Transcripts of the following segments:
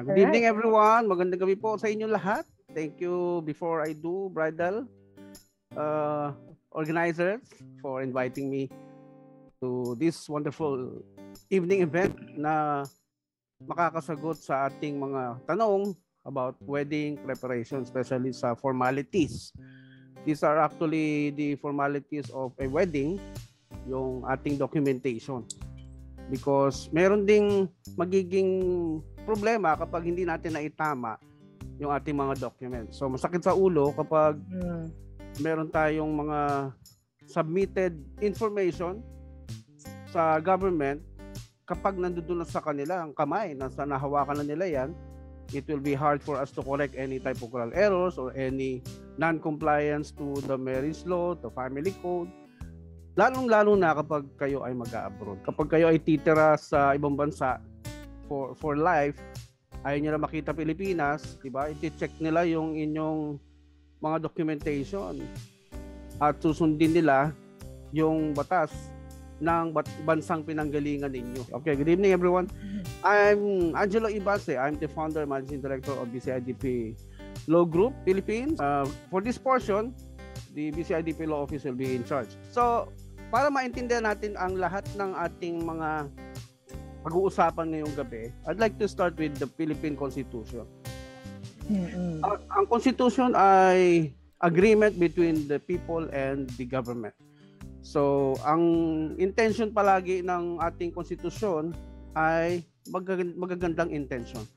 Good evening everyone. Magandang gabi po sa inyo lahat. Thank you before I do Bridal organizers for inviting me to this wonderful evening event na makakasagot sa ating mga tanong about wedding preparation, especially sa formalities. These are actually the formalities of a wedding, yung ating documentation. Because meron ding magiging problema kapag hindi natin naitama yung ating mga documents. So masakit sa ulo kapag meron tayong mga submitted information sa government, kapag nandoon na sa kanila ang kamay, nasa nahawakan na nila yan, it will be hard for us to correct any typographical errors or any non-compliance to the marriage law, the family code. Lalong-lalo na kapag kayo ay mag-abroad. Kapag kayo ay titira sa ibang bansa for life, ayaw nyo na makita Pilipinas, diba? I-check nila yung inyong mga documentation at susundin nila yung batas ng bansang pinanggalingan ninyo. Okay, good evening everyone. I'm Angelo Ibase. I'm the founder and managing director of BCIDP Law Group Philippines. For this portion, the BCIDP Law Office will be in charge. So, para maintindihan natin ang lahat ng ating mga pag-uusapan ngayong gabi, I'd like to start with the Philippine Constitution. Ang Constitution ay agreement between the people and the government. So, ang intention palagi ng ating Constitution ay magagandang intention.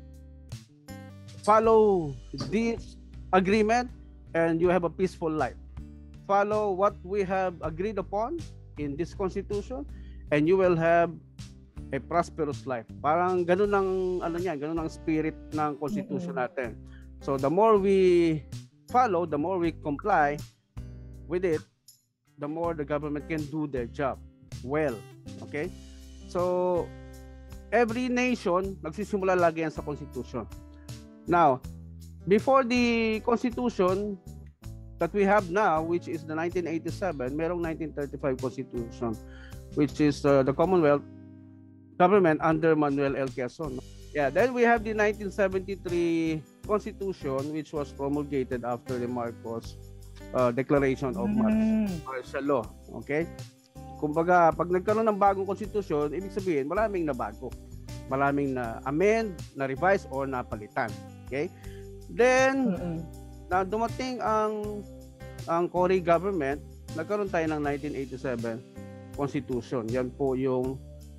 Follow this agreement and you have a peaceful life. Follow what we have agreed upon in this Constitution and you will have a prosperous life. Parang ganun ang ganun ang spirit ng Constitution natin. So the more we follow, the more we comply with it, the more the government can do their job well. Okay? So every nation nagsisimula lagi yan sa Constitution. Now, before the Constitution that we have now, which is the 1987, merong 1935 Constitution, which is the Commonwealth government under Manuel L. Quezon. Yeah, then we have the 1973 Constitution, which was promulgated after the Marcos Declaration of Martial Law. Okay? Kumbaga, pag nagkaroon ng bagong Constitution, ibig sabihin, maraming nabago. Maraming na amend, na revise, or napalitan. Okay? Then, na dumating ang Cory government, nagkaroon tayo ng 1987 Constitution. Yan po yung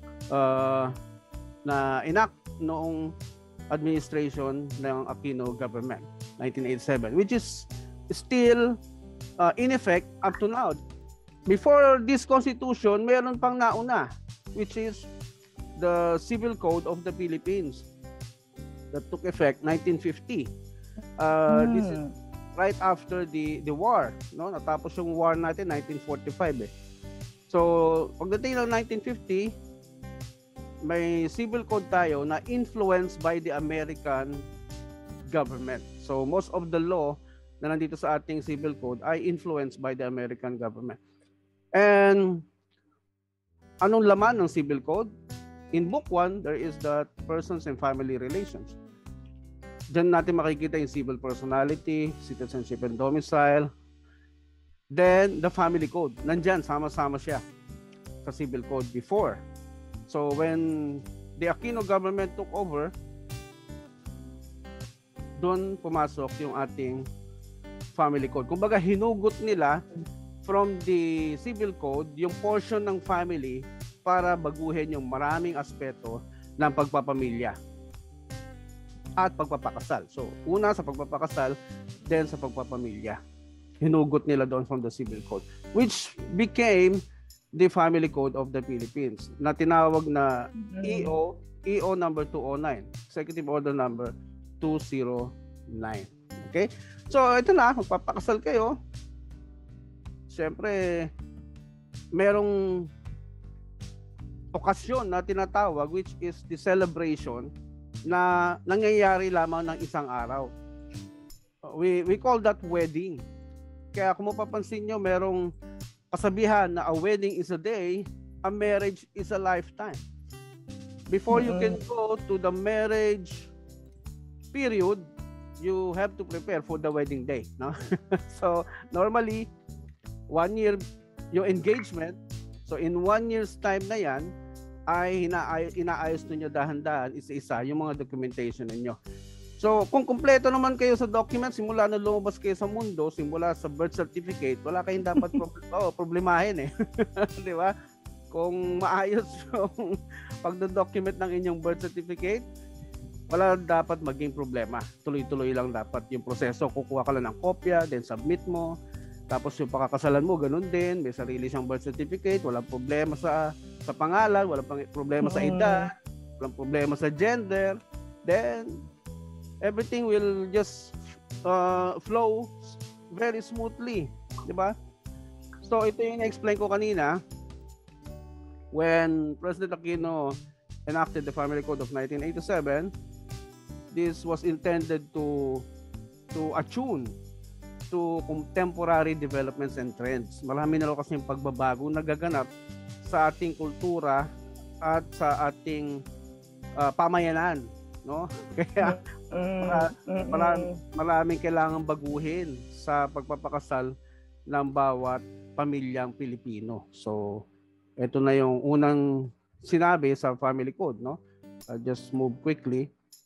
na enact noong administration ng Aquino government, 1987, which is still in effect up to now. Before this Constitution, meron pang nauna, which is the Civil Code of the Philippines that took effect 1950. This is right after the war, no? Natapos yung war natin 1945 eh. So, pagdating ng 1950, may civil code tayo na influenced by the American government. So, most of the law na nandito sa ating civil code ay influenced by the American government. And anong laman ng civil code? In Book 1, there is the persons and family relations. Diyan natin makikita yung civil personality, citizenship and domicile. Then, the family code. Nandyan, sama-sama siya sa civil code before. So, when the Aquino government took over, doon pumasok yung ating family code. Kumbaga, hinugot nila from the civil code yung portion ng family para baguhin yung maraming aspeto ng pagpapamilya at pagpapakasal. So, una sa pagpapakasal, then sa pagpapamilya. Hinugot nila doon from the civil code, which became the family code of the Philippines, na tinawag na EO number 209, Executive Order number 209. Okay? So, ito na, magpapakasal kayo. Siyempre, merong okasyon na tinatawag, which is the celebration na nangyayari lamang ng isang araw. We call that wedding. Kaya kung mapapansin nyo, merong kasabihan na a wedding is a day, a marriage is a lifetime. Before you can go to the marriage period, you have to prepare for the wedding day, no? So normally 1 year yung engagement. So in 1 year's time na yan ay inaayos niyo dahan-dahan isa-isa yung mga documentation niyo. So kung kumpleto naman kayo sa document simula na lumabas kayo sa mundo, simula sa birth certificate, wala kayong dapat problemahin eh. Di ba? Kung maayos yung pagdo-document ng inyong birth certificate, wala dapat maging problema. Tuloy-tuloy lang dapat yung proseso. Kukuha ka lang ng kopya, then submit mo. Tapos yung pakakasalan mo, ganun din. May sarili siyang birth certificate. Walang problema sa pangalan. Walang problema sa edad. Walang problema sa gender. Then, everything will just flow very smoothly. Diba? So, ito yung na-explain ko kanina. When President Aquino enacted the Family Code of 1987, this was intended to attune to contemporary developments and trends. Marami na kasi yung pagbabago nagaganap sa ating kultura at sa ating pamayanan, no? Kaya maraming kailangang baguhin sa pagpapakasal ng bawat pamilyang Pilipino. So, ito na yung unang sinabi sa Family Code, no? I'll just move quickly.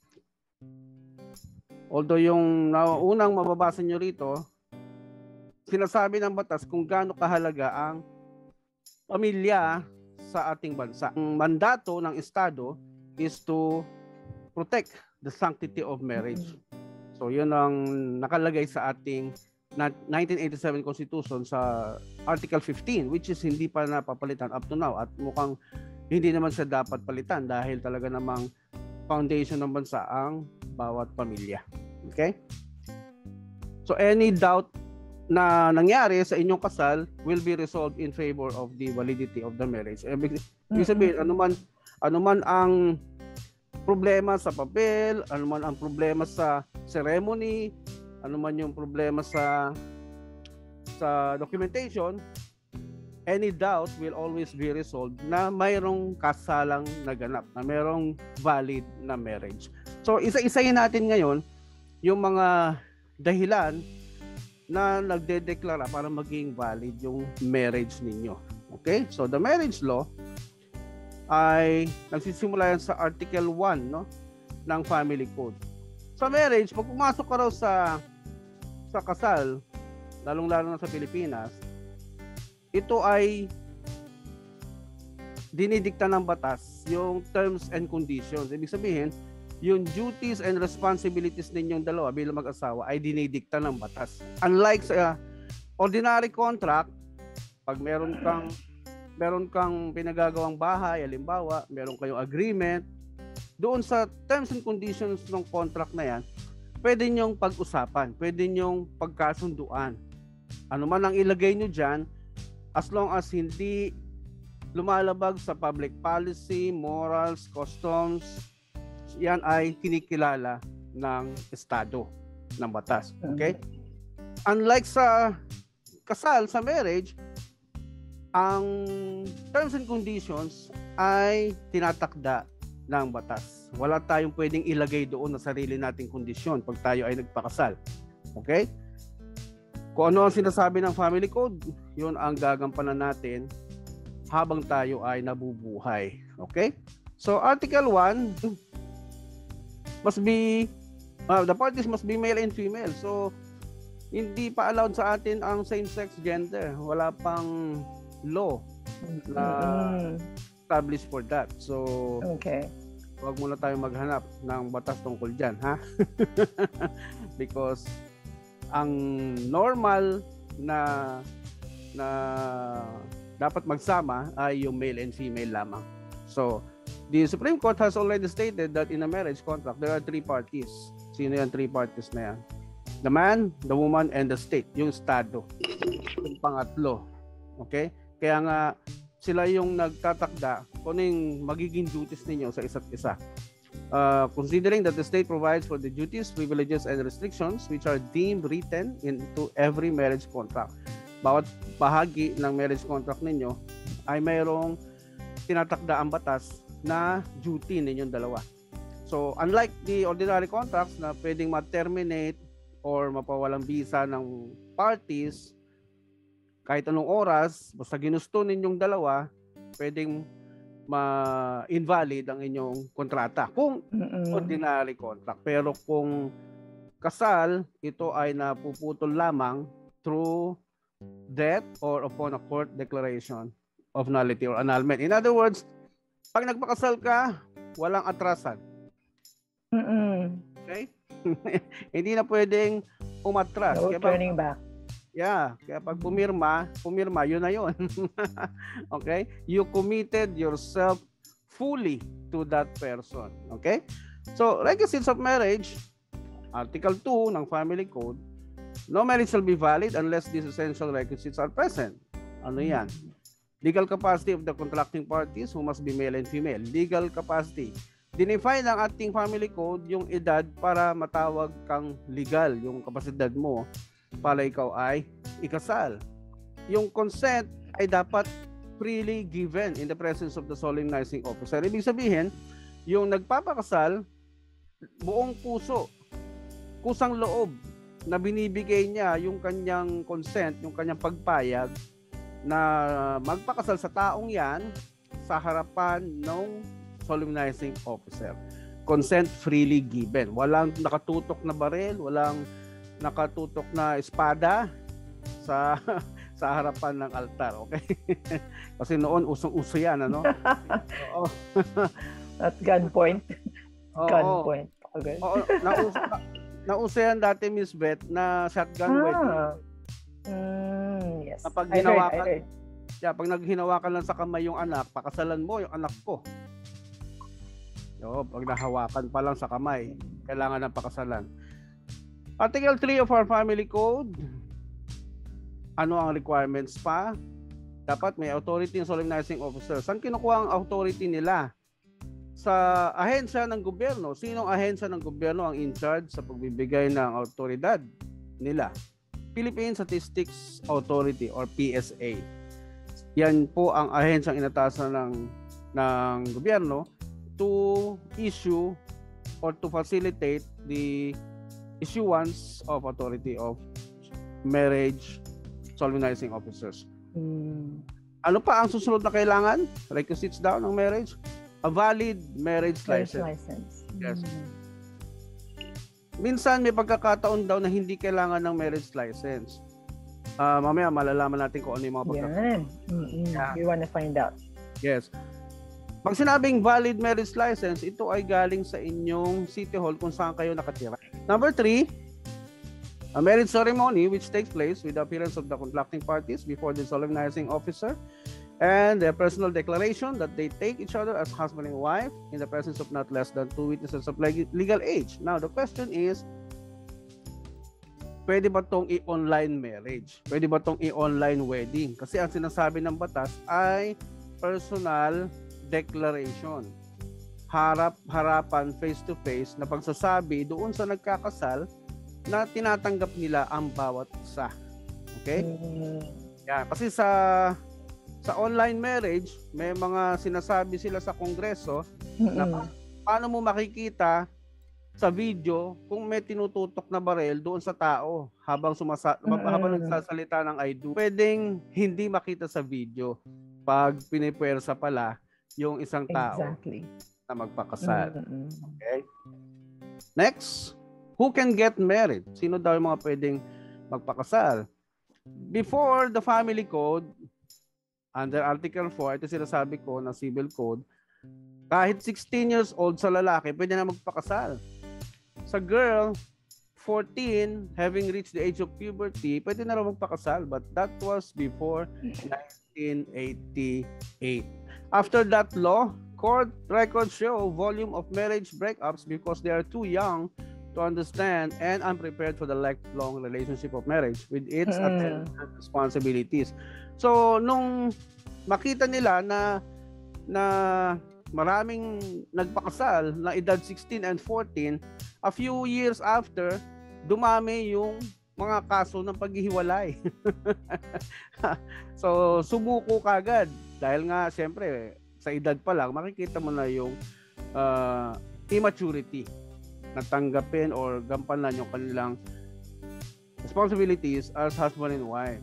Although yung unang mababasa nyo rito, sinasabi ng batas kung gaano kahalaga ang pamilya sa ating bansa. Ang mandato ng Estado is to protect the sanctity of marriage. So yun ang nakalagay sa ating 1987 Constitution sa Article 15, which is hindi pa napapalitan up to now at mukhang hindi naman siya dapat palitan dahil talaga namang foundation ng bansa ang bawat pamilya. Okay? So any doubt na nangyari sa inyong kasal will be resolved in favor of the validity of the marriage. Ibig sabihin, ano man ang problema sa papel, ano man ang problema sa ceremony, ano man yung problema sa documentation, any doubt will always be resolved na mayroong kasalang naganap, na mayroong valid na marriage. So isa-isahin natin ngayon yung mga dahilan na nagdedeklara para maging valid yung marriage ninyo. Okay? So the marriage law ay nagsisimula yan sa Article 1, no, ng Family Code. Sa marriage, pag pumasok ka raw sa kasal, lalong-lalo na sa Pilipinas, ito ay dinidikta ng batas yung terms and conditions. Ibig sabihin, yung duties and responsibilities ninyong dalawa bilang mag-asawa ay dinidikta ng batas. Unlike sa ordinary contract, pag meron kang pinagagawang bahay, halimbawa, meron kayong agreement, doon sa terms and conditions ng contract na yan, pwede nyong pag-usapan, pwede nyong pagkasunduan. Ano man ang ilagay nyo dyan, as long as hindi lumalabag sa public policy, morals, customs, yan ay kinikilala ng Estado, ng batas. Okay? Unlike sa kasal, sa marriage, ang terms and conditions ay tinatakda ng batas. Wala tayong pwedeng ilagay doon na sarili nating kondisyon pag tayo ay nagpakasal. Okay? Kung ano ang sinasabi ng Family Code, yun ang gagampanan natin habang tayo ay nabubuhay. Okay? So, Article 1, the parties must be male and female. So, hindi pa allowed sa atin ang same-sex gender. Wala pang law na established for that. So, okay, huwag muna tayo maghanap ng batas tungkol dyan, ha? Because ang normal na dapat magsama ay yung male and female lamang. So, the Supreme Court has already stated that in a marriage contract, there are 3 parties. Sino yung 3 parties na yan? The man, the woman, and the state. Yung Estado. Yung pangatlo. Okay? Kaya nga, sila yung nagtatakda kung yung magiging duties ninyo sa isa't isa. Considering that the state provides for the duties, privileges, and restrictions which are deemed written into every marriage contract. Bawat bahagi ng marriage contract ninyo ay mayroong tinatakda ang batas na duty ninyong dalawa. So, unlike the ordinary contracts na pwedeng ma-terminate or mapawalang visa ng parties, kahit anong oras, basta ginusto ninyong dalawa, pwedeng ma-invalid ang inyong kontrata kung ordinary contract. Pero kung kasal, ito ay napuputol lamang through death or upon a court declaration of nullity or annulment. In other words, pag nagpakasal ka, walang atrasan. Okay? Hindi na pwedeng umatras. No turning back. Yeah, kaya pag pumirma, yun na yun. Okay? You committed yourself fully to that person. Okay? So, requisites of marriage, Article 2 ng Family Code, no marriage shall be valid unless these essential requisites are present. Ano yan? Legal capacity of the contracting parties who must be male and female. Legal capacity. Dinefine ng ating Family Code yung edad para matawag kang legal, yung kapasidad mo para ikaw ay ikasal. Yung consent ay dapat freely given in the presence of the solemnizing officer. Ibig sabihin, yung nagpapakasal, buong puso, kusang loob na binibigay niya yung kanyang consent, yung kanyang pagpayag na magpakasal sa taong yan sa harapan ng solemnizing officer. Consent freely given. Walang nakatutok na baril, walang nakatutok na espada sa sa harapan ng altar, okay? Kasi noon usong-uso 'yan, ano? Oo. At gunpoint. Gunpoint. Okay. Oo, nauso yan dati, Miss Beth, na shotgun wedding. Yes. Kapag pag naghinawakan lang sa kamay yung anak, pakasalan mo yung anak ko. Pag nahawakan pa lang sa kamay, kailangan ng pakasalan. Article 3 of our Family Code, ano ang requirements pa? Dapat may authority ng solemnizing officer. Saan kinukuha ang authority nila? Sa ahensya ng gobyerno. Sinong ahensya ng gobyerno ang in charge sa pagbibigay ng autoridad nila? Philippine Statistics Authority or PSA. Yan po ang ahensyang inatasan ng gobyerno to issue or to facilitate the issuance of authority of marriage solemnizing officers. Ano pa ang susunod na kailangan? Requisites daw ng marriage? A valid marriage license. Yes. Minsan may pagkakataon daw na hindi kailangan ng marriage license. Mamaya malalaman natin kung ano yung mga pagkakataon. Yeah. We want to find out. Yes. Pag sinabing valid marriage license, ito ay galing sa inyong city hall kung saan kayo nakatira. Number 3, a marriage ceremony which takes place with the appearance of the contracting parties before the solemnizing officer and their personal declaration that they take each other as husband and wife in the presence of not less than 2 witnesses of legal age. Now, the question is, pwede ba itong i-online marriage? Pwede ba itong i-online wedding? Kasi ang sinasabi ng batas ay personal declaration. Harap-harapan, face-to-face na pagsasabi doon sa nagkakasal na tinatanggap nila ang bawat isa. Okay? Yeah, kasi sa online marriage, may mga sinasabi sila sa kongreso na paano mo makikita sa video kung may tinututok na baril doon sa tao habang nagsasalita ng I do. Pwedeng hindi makita sa video pag pinipwersa pala yung isang tao na magpakasal. Okay? Next, who can get married? Sino daw yung mga pwedeng magpakasal? Before the Family Code, under Article 4, ito sinasabi ko na Civil Code, kahit 16 years old sa lalaki, pwede na magpakasal. Sa girl, 14, having reached the age of puberty, pwede na rin magpakasal. But that was before 1988. After that law, court records show volume of marriage breakups because they are too young to understand and unprepared for the lifelong relationship of marriage with its attendant responsibilities. So, nung makita nila na maraming nagpakasal na edad 16 and 14, a few years after, dumami yung mga kaso ng paghihiwalay. So, sumuko kagad. Dahil nga, siyempre, sa edad pa lang, makikita mo na yung immaturity na tanggapin or gampanan yung kanilang responsibilities as husband and wife.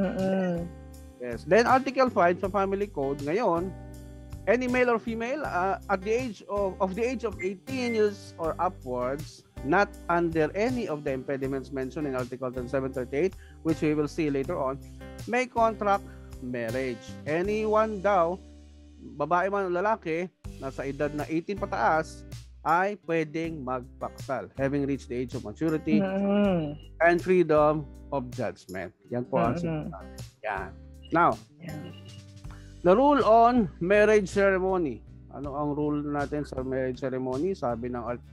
Yes. Then Article 5 sa Family Code ngayon, any male or female at the age of the age of 18 years or upwards, not under any of the impediments mentioned in Article 3738, which we will see later on, may contract marriage. Anyone daw, babae man o lalaki, nasa edad na 18 pataas, ay pwedeng magpaksal, having reached the age of maturity and freedom of judgment. Yan po ang sinasabi. Yan. Now, the rule on marriage ceremony. Ano ang rule natin sa marriage ceremony? Sabi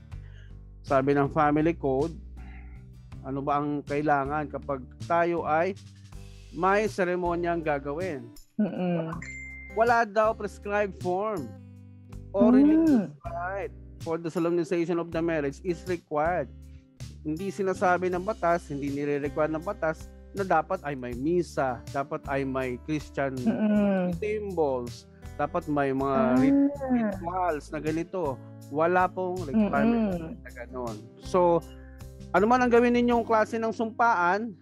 ng Family Code, ano ba ang kailangan kapag tayo ay may seremonyang gagawin? Wala daw prescribed form or religious rite for the solemnization of the marriage is required. Hindi sinasabi ng batas, hindi nire-require ng batas na dapat ay may misa, dapat ay may Christian symbols, dapat may mga rituals na ganito. Wala pong requirement na gano'n. So, ano man ang gawin ninyong klase ng sumpaan,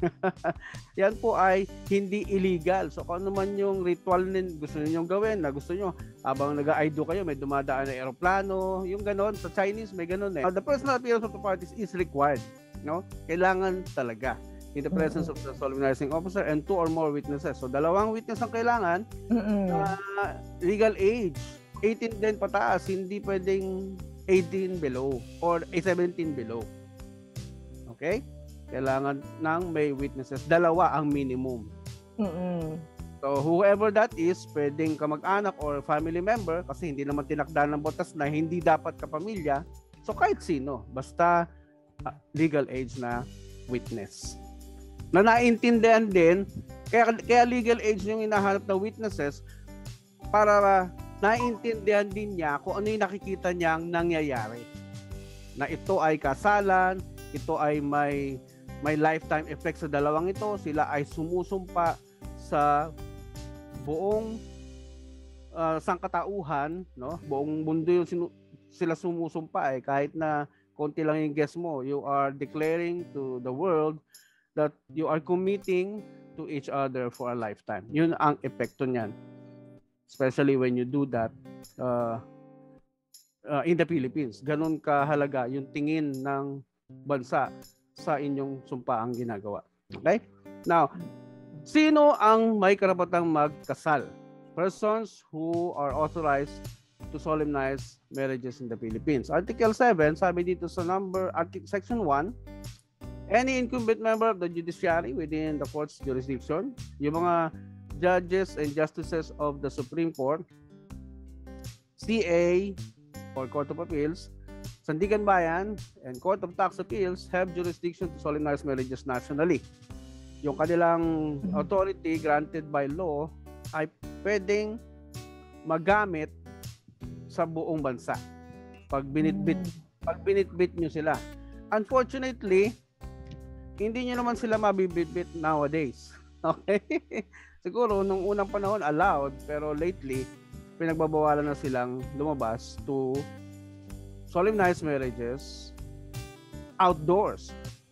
yan po ay hindi illegal. So kung ano man yung ritual gusto ninyong gawin, na gusto nyo, habang nag-aido kayo, may dumadaan na aeroplano, yung ganon. Sa Chinese, may ganon eh. The personal appearance of the parties is required. No? Kailangan talaga. In the presence of the solemnizing officer and 2 or more witnesses. So 2 witness ang kailangan. Legal age, 18 din pataas, hindi pwedeng 18 below or 17 below. Okay? Kailangan ng may witnesses. 2 ang minimum. So, whoever that is, pwedeng kamag-anak or family member kasi hindi naman tinakda ng batas na hindi dapat kapamilya. So, kahit sino. Basta legal age na witness. Na naintindihan din, kaya legal age yung hinahanap na witnesses para naintindihan din niya kung ano yung nakikita niyang nangyayari. Na ito ay kasalan, ito ay may lifetime effect sa dalawang ito, sila ay sumusumpa sa buong sangkatauhan, no? Buong mundo yung sila sumusumpa kahit na konti lang yung guess mo, you are declaring to the world that you are committing to each other for a lifetime. Yun ang epekto niyan. Especially when you do that in the Philippines. Ganun kahalaga yung tingin ng bansa sa inyong sumpaang ginagawa. Okay? Now, sino ang may karapatang magkasal? Persons who are authorized to solemnize marriages in the Philippines. Article 7, sabi dito sa Section 1, any incumbent member of the judiciary within the court's jurisdiction, yung mga judges and justices of the Supreme Court, CA or Court of Appeals, Sandigan Bayan, and Court of Tax Appeals have jurisdiction to solemnize marriages nationally. Yung kanilang authority granted by law ay pwedeng magamit sa buong bansa. Pag binitbit nyo sila. Unfortunately, hindi nyo naman sila mabibitbit nowadays. Okay? Siguro, nung unang panahon, allowed, pero lately, pinagbabawalan na silang lumabas to solemnize marriages outdoors.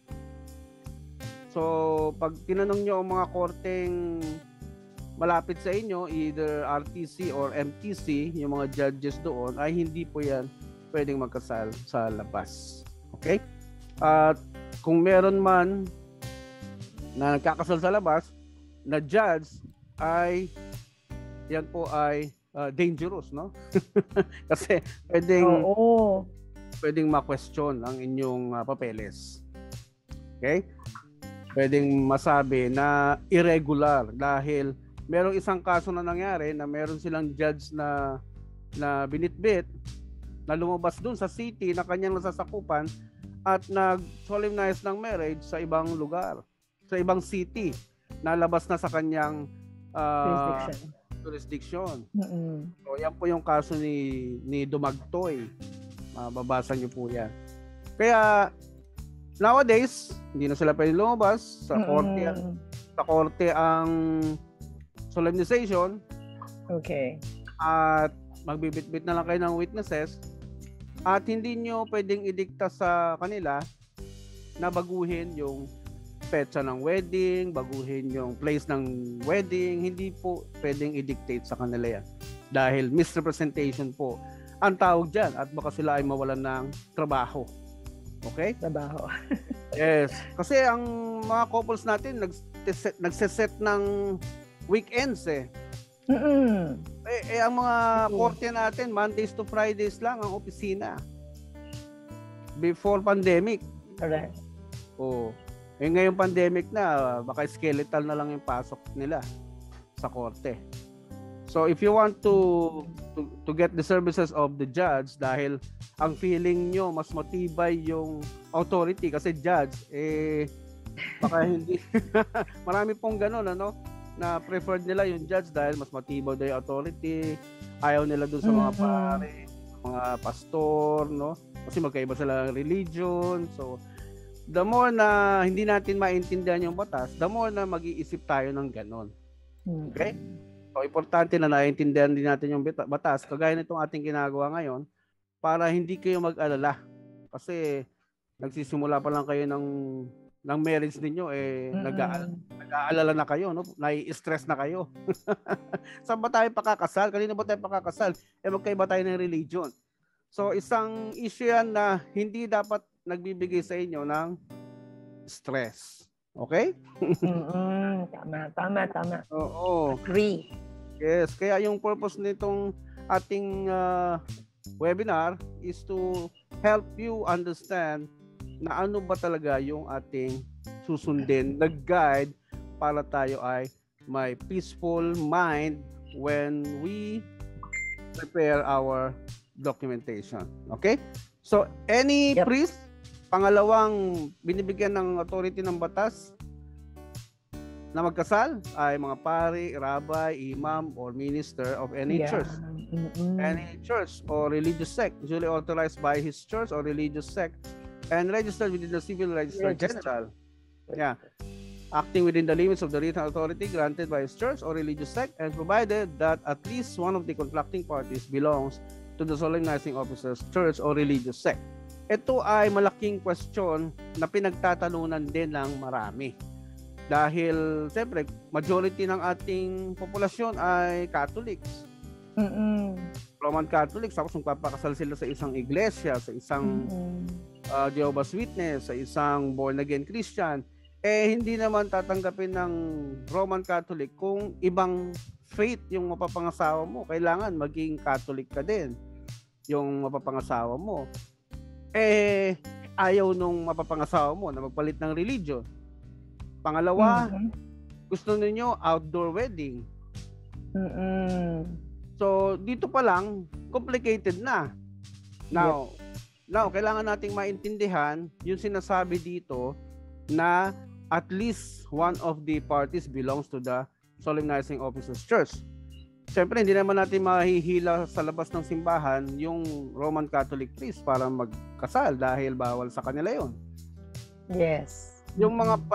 So, pag tinanong nyo ang mga korteng malapit sa inyo, either RTC or MTC, yung mga judges doon, ay hindi po yan pwedeng magkasal sa labas. Okay? At kung meron man na nagkakasal sa labas, na judge, ay yan po ay dangerous, no? Kasi pwedeng ma-question ang inyong papeles. Okay? Pwedeng masabi na irregular dahil merong isang kaso na nangyari na meron silang judge na binitbit na lumabas dun sa city na kanyang nasasakupan at nag-solemnize ng marriage sa ibang lugar, sa ibang city, nalabas na sa kanyang jurisdiction. So yan po yung kaso ni Dumagtoy. Mababasa niyo po yan. Kaya nowadays, hindi na sila pwede lumabas sa korte. Sa korte ang solemnization. Okay. At magbibitbit na lang kayo ng witnesses. At hindi nyo pwedeng idikta sa kanila na baguhin yung petsa ng wedding, baguhin yung place ng wedding. Hindi po pwedeng i-dictate sa kanila yan. Dahil misrepresentation po ang tawag dyan at baka sila ay mawalan ng trabaho. Okay? Trabaho. Yes. Kasi ang mga couples natin nagseset ng weekends eh. Ang mga korte natin, Mondays to Fridays lang ang opisina. Before pandemic. Correct. Oh. Ngayong pandemic na, baka skeletal na lang yung pasok nila sa korte. So if you want to get the services of the judge, dahil ang feeling nyo mas matibay yung authority kasi judge, baka hindi. Marami pong ganun, ano, na preferred nila yung judge dahil mas matibay daw yung authority. Ayaw nila dun sa mga pare, mga pastor, no? Kasi magkaiba sila ng religion. So the more na hindi natin maintindihan yung batas, the more na mag-iisip tayo ng ganun. Okay? So, importante na naiintindihan din natin yung batas, kagaya nitong ating ginagawa ngayon, para hindi kayo mag-alala. Kasi nagsisimula pa lang kayo ng marriage ninyo, nag-aalala na kayo, no? Nai-stress na kayo. Saan ba tayo pakakasal? Kanina ba tayo pakakasal? Magkaiba tayo ng religion. So, isang issue yan na hindi dapat nagbibigay sa inyo ng stress. Okay? Tama. Oo. Agree. Yes, kaya yung purpose nitong ating webinar is to help you understand na ano ba talaga yung ating susundin na guide para tayo ay may peaceful mind when we prepare our documentation. Okay? So, any priest, pangalawang binibigyan ng authority ng batas na magkasal ay mga pari, rabbi, imam, or minister of any church. Any church or religious sect usually authorized by his church or religious sect and registered within the Civil Register General. Yeah. Acting within the limits of the written authority granted by his church or religious sect and provided that at least one of the contracting parties belongs to the solemnizing officer's church or religious sect. Ito ay malaking question na pinagtatalunan din ng marami. Dahil, siyempre, majority ng ating populasyon ay Catholics. Roman Catholics. Tapos magpapakasal sila sa isang iglesia, sa isang Jehovah's Witness, sa isang born-again Christian. Hindi naman tatanggapin ng Roman Catholic kung ibang faith yung mapapangasawa mo. Kailangan maging Catholic ka din yung mapapangasawa mo. Ayaw nung mapapangasawa mo na magpalit ng religion. Pangalawa, gusto ninyo outdoor wedding. So, dito pa lang, complicated na. Now, kailangan nating maintindihan yung sinasabi dito na at least one of the parties belongs to the solemnizing officer's church. Siyempre, hindi naman natin mahihila sa labas ng simbahan yung Roman Catholic priest para magkasal dahil bawal sa kanila yon. Yes. Yung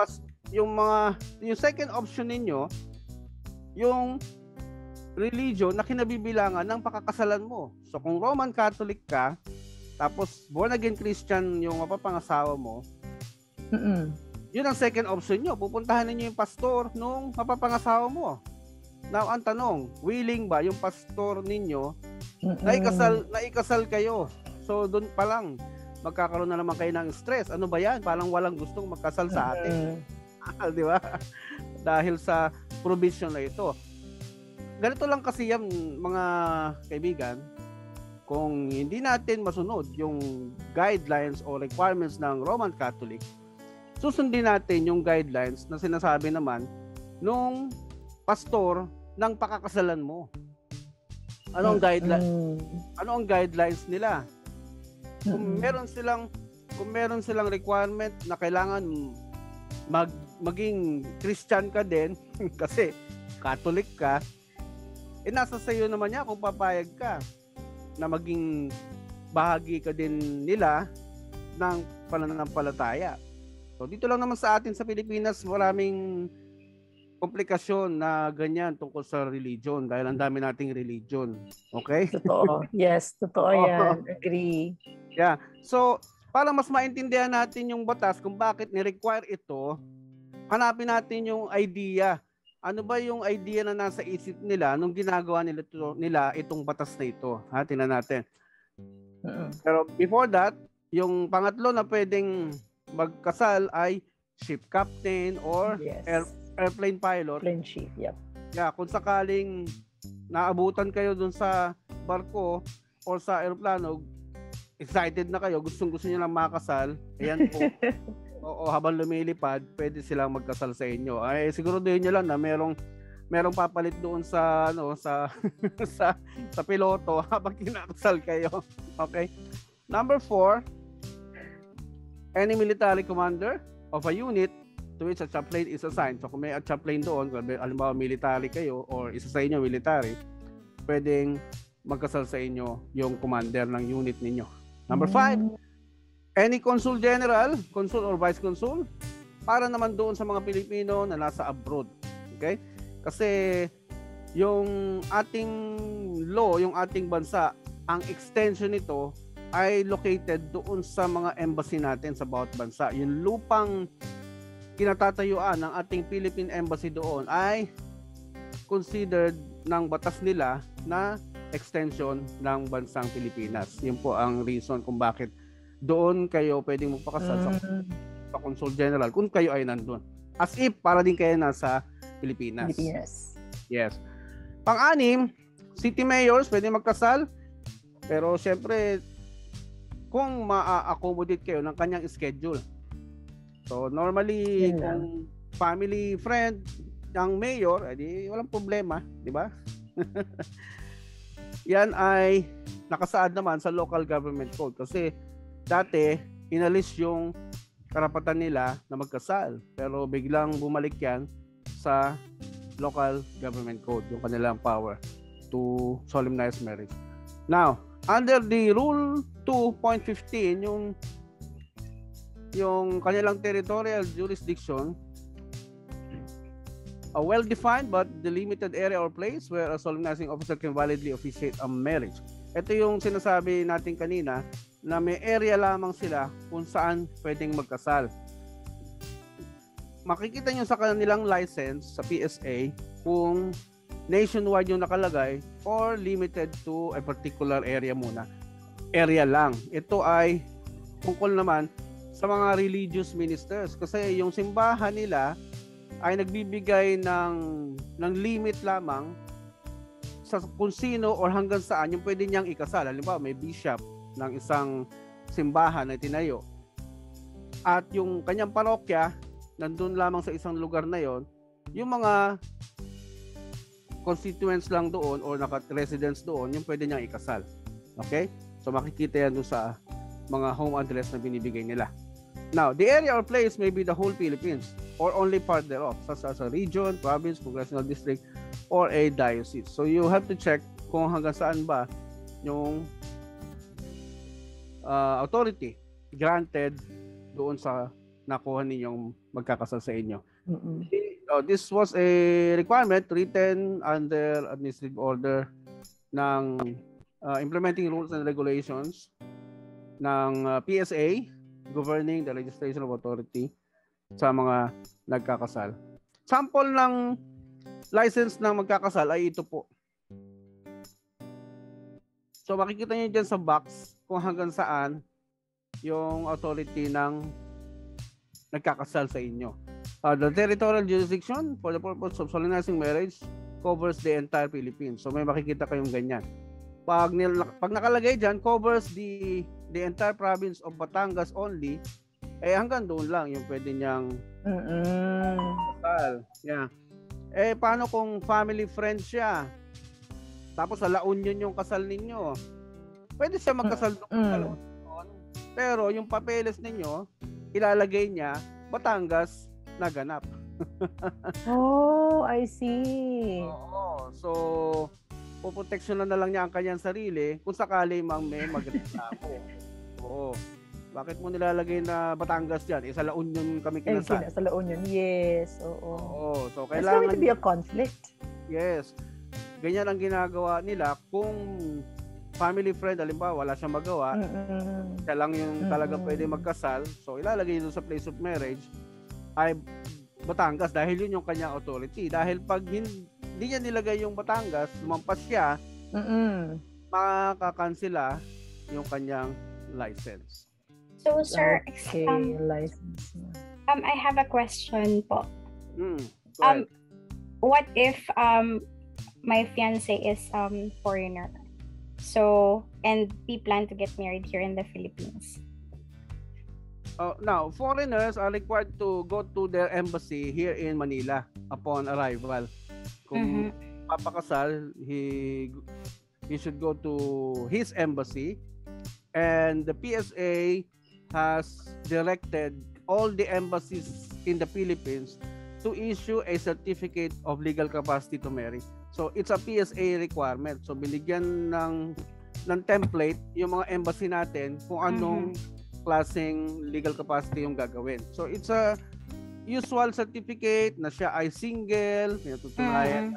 second option ninyo, yung religion na kinabibilangan ng pakakasalan mo. So kung Roman Catholic ka, tapos born again Christian yung mapapangasawa mo, yun ang second option nyo. Pupuntahan ninyo yung pastor nung mapapangasawa mo. Now, ang tanong, willing ba yung pastor ninyo na ikasal kayo? So doon pa lang, magkakaroon na naman kayo ng stress. Ano ba yan? Parang walang gustong magkasal sa atin. Di ba? Dahil sa provision na ito. Ganito lang kasi yan, mga kaibigan, kung hindi natin masunod yung guidelines o requirements ng Roman Catholic, susundin natin yung guidelines na sinasabi naman nung pastor ng pakakasalan mo. Ano ang guidelines nila? Kung meron silang requirement na kailangan maging Christian ka din kasi Catholic ka, nasa sayo naman niya kung papayag ka na maging bahagi ka din nila ng pananampalataya. So dito lang naman sa atin sa Pilipinas, maraming komplikasyon na ganyan tungkol sa religion dahil ang dami nating religion. Okay? Totoo. Yes, totoo yan. Agree. Yeah. So, para mas maintindihan natin yung batas kung bakit ni-require ito, hanapin natin yung idea. Ano ba yung idea na nasa isip nila nung ginagawa nila itong batas na ito? Ha, tingnan natin. Pero before that, yung pangatlo na pwedeng magkasal ay ship captain or airplane pilot. Airplane chief, yep. Yeah, kung sakaling naabutan kayo dun sa barko or sa aeroplano, excited na kayo, gustong-gusto niyo lang makasal, ayan po. Oo, habang lumilipad, pwede silang magkasal sa inyo. Ay siguraduhin niyo lang na merong papalit doon sa sa piloto habang kinakasal kayo. Okay? Number 4, any military commander of a unit to which a chaplain is assigned. So kung may chaplain doon, halimbawa military kayo or isa sa inyo military, pwedeng magkasal sa inyo yung commander ng unit ninyo. Number 5, any consul general, consul or vice consul, para naman doon sa mga Pilipino na nasa abroad. Okay? Kasi yung ating law, yung ating bansa, ang extension nito ay located doon sa mga embassy natin sa bawat bansa. Yung lupang kinatatayuan ng ating Philippine Embassy doon ay considered ng batas nila na extension ng bansang Pilipinas. Yun po ang reason kung bakit doon kayo pwedeng magpakasal sa Consul General kung kayo ay nandun. As if para din kayo nasa Pilipinas. Yes. Pang-anim, city mayors pwedeng magkasal, pero syempre kung ma-accommodate kayo ng kanyang schedule. So normally kung family friend ng mayor, edi walang problema, di ba? Yan ay nakasaad naman sa local government code kasi dati inalis yung karapatan nila na magkasal, pero biglang bumalik yan sa local government code, yung kanilang power to solemnize marriage. Now, under the rule 2.15, yung kanilang territorial jurisdiction, a well-defined but delimited area or place where a solemnizing officer can validly officiate a marriage. Ito yung sinasabi natin kanina na may area lamang sila kung saan pwedeng magkasal. Makikita nyo sa kanilang license sa PSA kung nationwide yung nakalagay or limited to a particular area muna. Area lang. Ito ay tungkol naman sa mga religious ministers kasi yung simbahan nila ay nagbibigay ng limit lamang sa kung sino or hanggang saan yung pwede niyang ikasal. Halimbawa, may bishop ng isang simbahan na tinayo at yung kanyang parokya nandun lamang sa isang lugar na yon, yung mga constituents lang doon or naka-residents doon, yung pwede niyang ikasal. Okay? So makikita yan doon sa mga home address na binibigay nila. Now, the area or place may be the whole Philippines or only part thereof, such as a region, province, congressional district, or a diocese. So you have to check kung hanggang saan ba yung authority granted doon sa nakuha ninyong magkakasal sa inyo. This was a requirement written under administrative order ng implementing rules and regulations ng PSA governing the registration of authority sa mga nagkakasal. Sample ng license ng magkakasal ay ito po. So makikita niyo dyan sa box kung hanggang saan yung authority ng nagkakasal sa inyo. The territorial jurisdiction for the purpose of solemnizing marriage covers the entire Philippines. So may makikita kayong ganyan. Pag nakalagay dyan, covers the entire province of Batangas only, eh hanggang doon lang yung pwede niyang kasal. Yeah. Eh paano kung family friend siya? Tapos sa La Union yung kasal ninyo. Pwede siya magkasal doon sa La Union. Pero yung papeles ninyo, ilalagay niya Batangas na ganap. Oh, I see. Oo. So, poproteksyonan na lang niya ang kanyang sarili kung sakali mang may magreklamo. Oo. Bakit mo nilalagay na Batangas dyan? Sa La Union kami kinasal. Sa La Union, yes. Oo. Oo. So, There's going kailangan... to be a conflict. Yes. Ganyan ang ginagawa nila kung family friend, halimbawa, wala siyang magawa, siya lang yung talaga pwede magkasal, so ilalagay doon sa place of marriage ay Batangas dahil yun yung kanyang authority. Dahil pag hindi niya nilagay yung Batangas, lumampas siya, makakansela yung kanyang license. So, sir, license. I have a question po. Go What if my fiance is foreigner? So, and we plan to get married here in the Philippines. Now, foreigners are required to go to their embassy here in Manila upon arrival. Kung papakasal, he should go to his embassy, and the PSA has directed all the embassies in the Philippines to issue a certificate of legal capacity to marry. So it's a PSA requirement. So binigyan ng template yung mga embassy natin kung anong klaseng legal capacity yung gagawin. So it's a usual certificate na siya ay single, pinatutunayan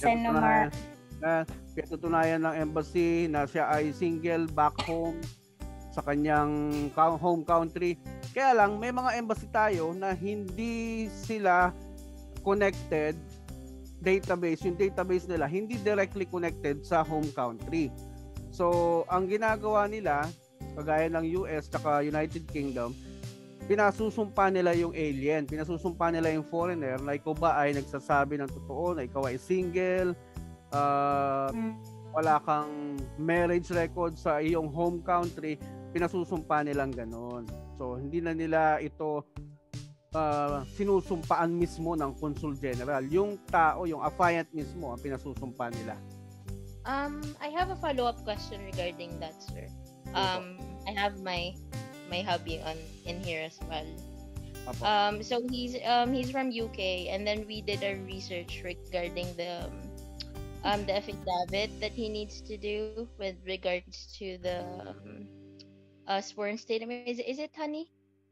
ng embassy na siya ay single back home sa kanyang home country. Kaya lang may mga embassy tayo na hindi sila connected database, yung database nila hindi directly connected sa home country. So, ang ginagawa nila, kagaya ng US at United Kingdom, pinasusumpa nila yung alien, pinasusumpa nila yung foreigner na ikaw ba ay nagsasabi ng totoo, na ikaw ay single, wala kang marriage record sa iyong home country, pinasusumpa nilang ganon. So, hindi na nila ito sinusumpaan mismo ng Consul General. Yung tao, yung affiant mismo ang pinasusumpa nila. I have a follow-up question regarding that, sir. I have my hubby in here as well. So he's from UK, and then we did our research regarding the affidavit that he needs to do with regards to the sworn statement. Is it, honey?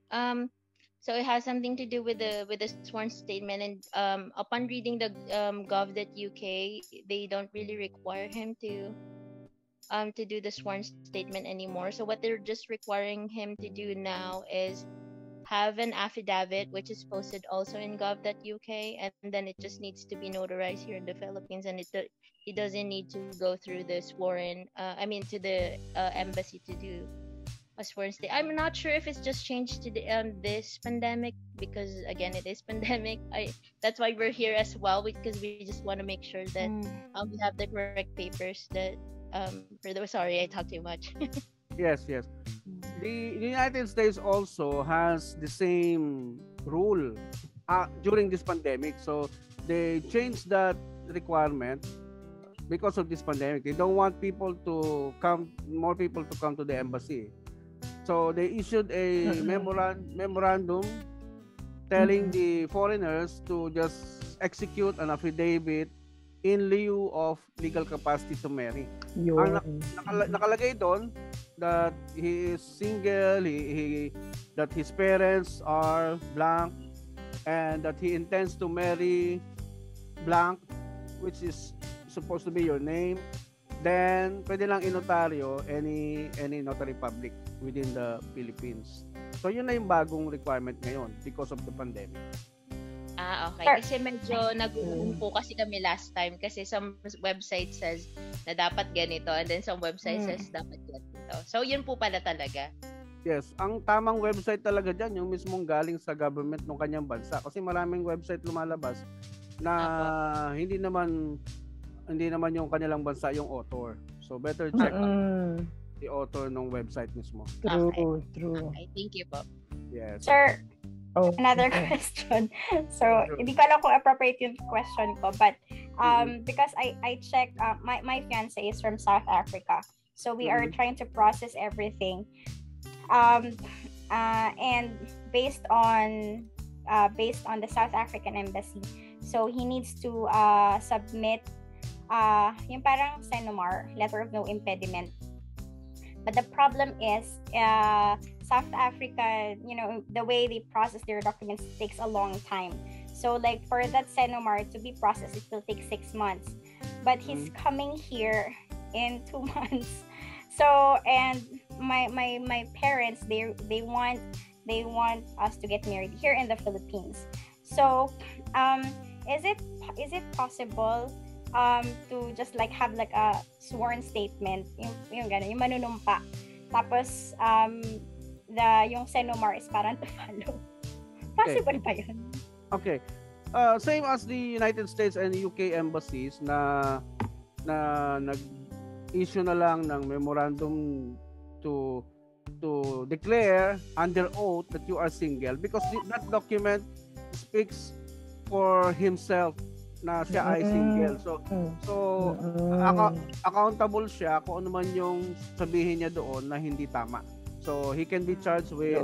So it has something to do with the sworn statement, and upon reading the gov.uk, they don't really require him to do the sworn statement anymore. So what they're just requiring him to do now is have an affidavit, which is posted also in gov.uk, and then it just needs to be notarized here in the Philippines, and he doesn't need to go through the sworn to the embassy to do a sworn statement. I'm not sure if it's just changed to the this pandemic, because again it is pandemic. That's why we're here as well, because we just want to make sure that we have the correct papers that sorry, I talked too much. Yes. The United States also has the same rule during this pandemic. So they changed that requirement because of this pandemic. They don't want more people to come to the embassy. So they issued a memorandum telling the foreigners to just execute an affidavit in lieu of legal capacity to marry. Ang nakalagay doon that he is single, that his parents are blank, and that he intends to marry blank, which is supposed to be your name. Then pwede lang inotaryo any notary public within the Philippines. So yun na yung bagong requirement ngayon because of the pandemic. Okay. Kasi medyo nag-uumpo kasi kami last time, kasi some website says na dapat ganito, and then some website says dapat ganito. So yun po pala talaga. Yes, ang tamang website talaga dyan, yung mismong galing sa government ng kanyang bansa. Kasi maraming website lumalabas na hindi naman yung kanilang bansa yung author. So better check the author ng website mismo. True. Okay, thank you po. Yes. Sir, another question. So, hindi ko alam kung appropriate yung question ko, but because I checked, my fiance is from South Africa. So we are trying to process everything. And based on the South African embassy, so he needs to submit yung parang SENOMAR, letter of no impediment. But the problem is, South Africa, you know, the way they process their documents takes a long time. So like for that Senomar to be processed, it will take 6 months. But he's coming here in 2 months. So, and my parents, they want us to get married here in the Philippines. So, is it possible to just like have like a sworn statement, yung ganun, yung manunumpa. Tapos yung Senomar is parang to follow. Possible ba yun? Okay. Same as the United States and UK embassies na nag-issue na lang ng memorandum to declare under oath that you are single, because that document speaks for himself na siya ay single. So accountable siya kung ano man yung sabihin niya doon na hindi tama. So he can be charged with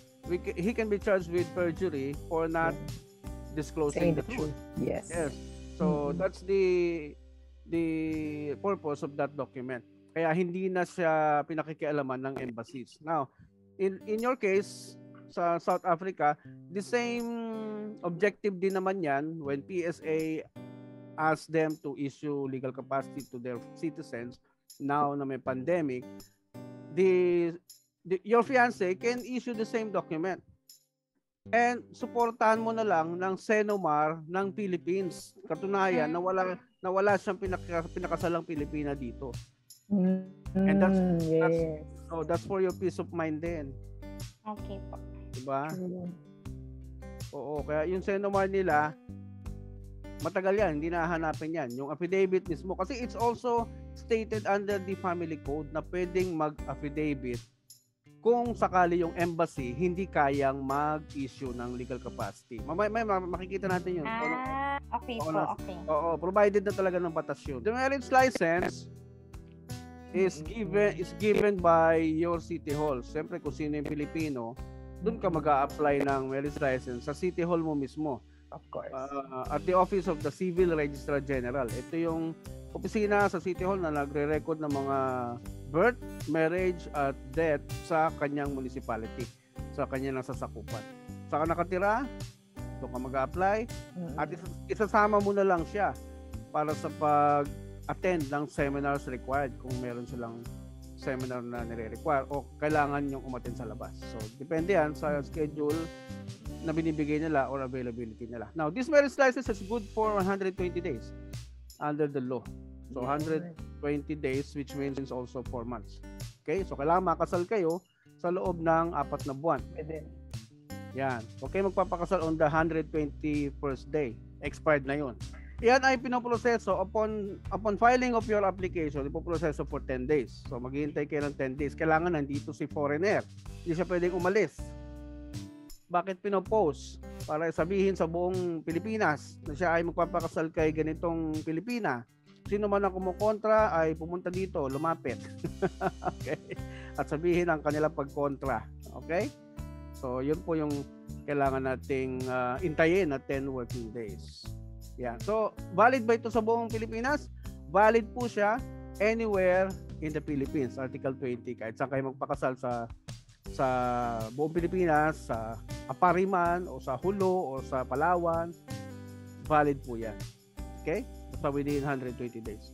perjury for not disclosing the truth. Yes. So that's the purpose of that document. Kaya hindi na siya pinakikialaman ng embassies. Now, in your case sa South Africa, the same objective din naman yan when PSA asked them to issue legal capacity to their citizens now na may pandemic. Your fiancé can issue the same document. And suportahan mo na lang ng Senomar ng Philippines. Katunayan na wala siyang pinakasalang Pilipina dito. And that's for your peace of mind din. Okay po. Diba? Oo, kaya yung Senomar nila matagal yan, hindi nahanapin yan. Yung affidavit mismo, kasi it's also stated under the family code na pwedeng mag-affidavit kung sakali yung embassy hindi kayang mag-issue ng legal capacity. May makikita natin yun. Okay po, okay. Oo, provided na talaga ng batas yun. The marriage license is given by your city hall. Siyempre, kung sino yung Pilipino, doon ka mag-a-apply ng marriage license sa city hall mo mismo. Of course. At the Office of the Civil Registrar General. Ito yung opisina sa City Hall na nagre-record ng mga birth, marriage, at death sa kanyang municipality, sa kanyang nasasakupan. Saka nakatira, doon ka mag-a-apply, at isasama mo na lang siya para sa pag-attend ng seminars required kung meron silang seminar na nire-require o kailangan yung umattend sa labas. So, depende yan sa schedule na binibigay nila or availability nila. Now, this marriage license is good for 120 days under the law. So, 120 days, which means also 4 months. Okay? So, kailangan makasal kayo sa loob ng 4 na buwan. Yan. Okay, magpapakasal on the 121st day. Expired na yun. Yan ay pinoproseso upon filing of your application, ipoproseso for 10 days. So, maghihintay kayo ng 10 days. Kailangan nandito si foreigner. Hindi siya pwedeng umalis. Bakit pinopost? Para sabihin sa buong Pilipinas na siya ay magpapakasal kay ganitong Pilipina. Sino man ang kumukontra ay pumunta dito, lumapit. Okay? At sabihin ang kanilang pagkontra. Okay? So, yun po yung kailangan nating intayin na 10 working days. Yan. So, valid ba ito sa buong Pilipinas? Valid po siya anywhere in the Philippines. Article 20. Kahit saan kayo magpakasal sa buong Pilipinas, sa Apariman o sa Hulo o sa Palawan, valid po yan. Okay? Basta within 120 days.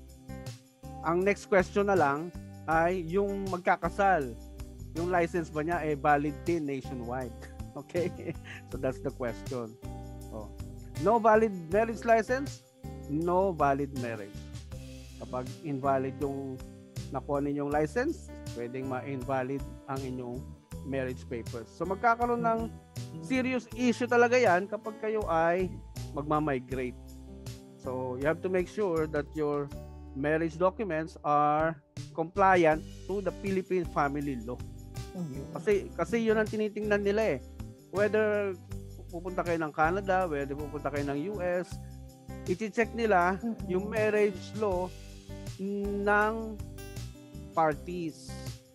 Ang next question na lang ay yung magkakasal. Yung license ba niya ay valid din nationwide? Okay? So that's the question. Oh. No valid marriage license, no valid marriage. Kapag invalid yung nakuha ninyong license, pwedeng ma-invalid ang inyong marriage papers. So magkakaroon ng serious issue talaga yan kapag kayo ay magmamigrate. So you have to make sure that your marriage documents are compliant to the Philippine family law. Kasi yun ang tinitingnan nila eh. Whether pupunta kayo ng Canada, whether pupunta kayo ng US, i-check nila yung marriage law ng parties.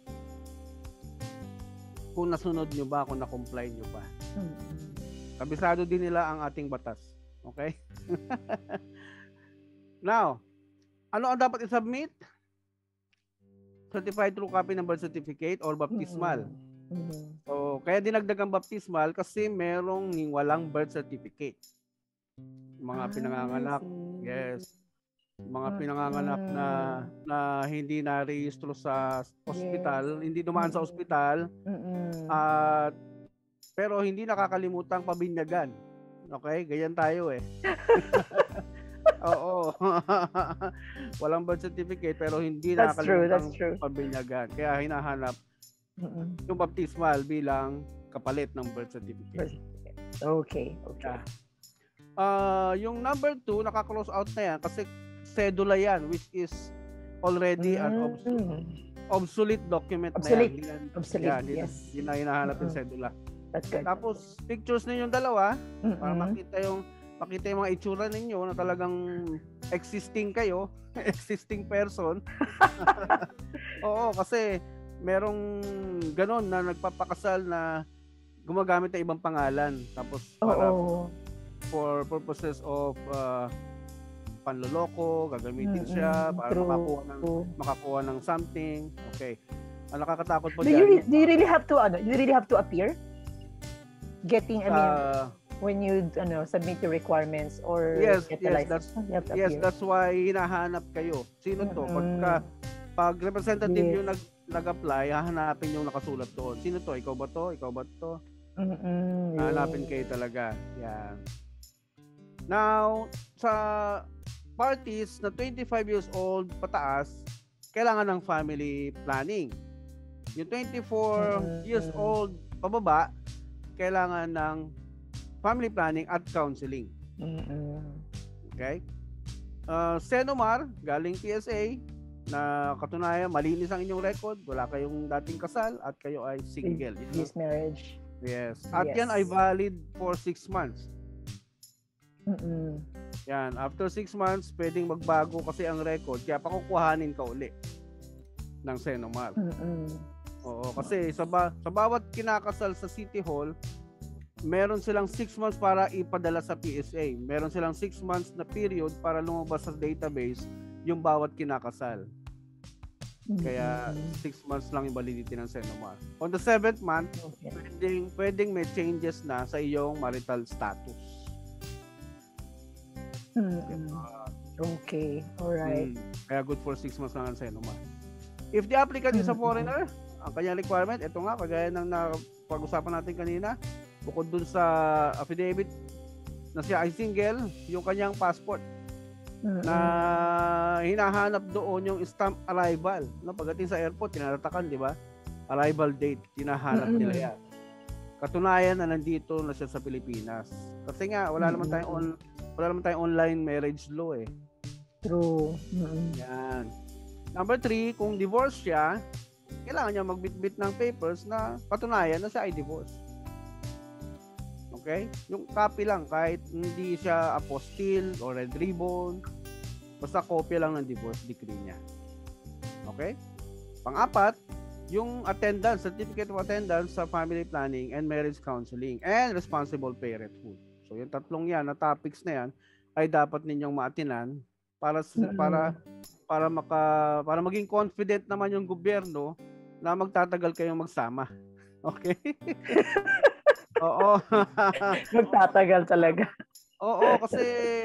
Kung nasunod nyo ba, kung na-comply nyo ba. Kabisado din nila ang ating batas. Okay? Now, ano ang dapat i-submit? certified true copy ng birth certificate or baptismal. Mhm. So, kaya dinagdag ang baptismal kasi merong walang birth certificate. Mga pinanganganak, see. yes. Mga pinanganganak na hindi na-rehistro sa ospital, hindi dumaan sa ospital, at pero hindi nakakalimutang pabinyagan. Okay? Ganyan tayo eh. Oo. Walang birth certificate pero hindi nakakalimutang pabinyagan. Kaya hinahanap yung baptismal bilang kapalit ng birth certificate. Okay. Yung number 2, naka-close out na yan kasi sedula yan, which is already an obsolete document na yan. Obsolete, yes. Hindi na hinahanap yung sedula. That's good. Tapos, pictures ninyong dalawa para makita yung mga itsura ninyo na talagang existing kayo, existing person. Oo, kasi merong ganon na nagpapakasal na gumagamit ng ibang pangalan. Tapos, para for purposes of panloloko, gagamitin siya para makakuha ng something. Okay. Ang nakakatakot po dyan. Do you really have to appear? When you submit your requirements or get the license? That's why hinahanap kayo. Sino to? Pag representative yung nag-apply, hahanapin yung nakasulat doon. Sino to? Ikaw ba to? Ikaw ba to? Hahanapin kayo talaga. Yan. Now, sa parties na 25 years old pataas, kailangan ng family planning. Yung 24 years old pababa, kailangan ng family planning at counseling. Okay? Senomar, galing PSA, na katunayan, malinis ang inyong record, wala kayong dating kasal, at kayo ay single. This marriage. Yes. At yan ay valid for 6 months. Yan. After 6 months, pwedeng magbago kasi ang record, kaya pakukuhanin ka uli ng Senomar. Oo, kasi sa bawat kinakasal sa City Hall, meron silang 6 months para ipadala sa PSA. Meron silang 6 months na period para lumabas sa database yung bawat kinakasal. Kaya 6 months lang yung validity ng Senomar. On the 7th month, pwedeng may changes na sa iyong marital status. Okay, alright. Kaya good for 6 months lang ang Senomar. If the applicant is a foreigner, ang kanyang requirement, ito nga, kagaya ng napag-usapan natin kanina, bukod dun sa affidavit na siya ay single, yung kanyang passport na hinahanap doon yung stamp arrival. No, pagdating sa airport, tinatatakan, di ba? Arrival date, hinahanap nila yan. Katunayan na nandito na siya sa Pilipinas. Kasi nga, wala naman tayong online marriage law eh. True. Yan. Number 3, kung divorce siya, kailangan niya magbitbit ng papers na patunayan na siya ay divorce. Okay? Yung copy lang, kahit hindi siya apostille or red ribbon, basta kopya lang ng divorce decree niya. Okay? Pang-apat, yung attendance, certificate of attendance sa family planning and marriage counseling and responsible parenthood. So yung tatlong yan, na topics na yan, ay dapat ninyong maatinan para maging confident naman yung gobyerno na magtatagal kayong magsama. Okay? Oo. Magtatagal talaga. Oo, kasi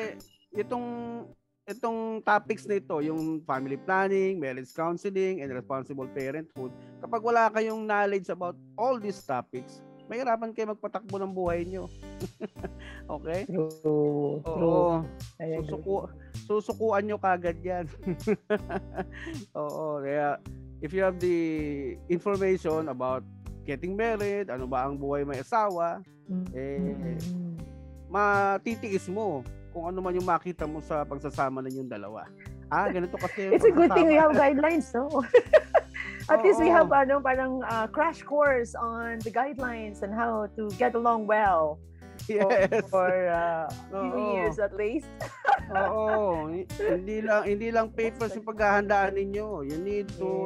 itong topics na ito, yung family planning, marriage counseling, and responsible parenthood, kapag wala kayong knowledge about all these topics, mahirapan kayo magpatakbo ng buhay nyo. Okay? True. Oo. Susukuan nyo kagad yan. Oo. Kaya, if you have the information about getting married, ano ba ang buhay may asawa, matitiis mo kung ano man yung makita mo sa pagsasama ninyong dalawa. Ganito kasi. It's a good thing we have guidelines, no? At least we have parang crash course on the guidelines and how to get along well. Yes. For few years at least. Oo. Hindi lang papers yung paghahandaan ninyo. You need to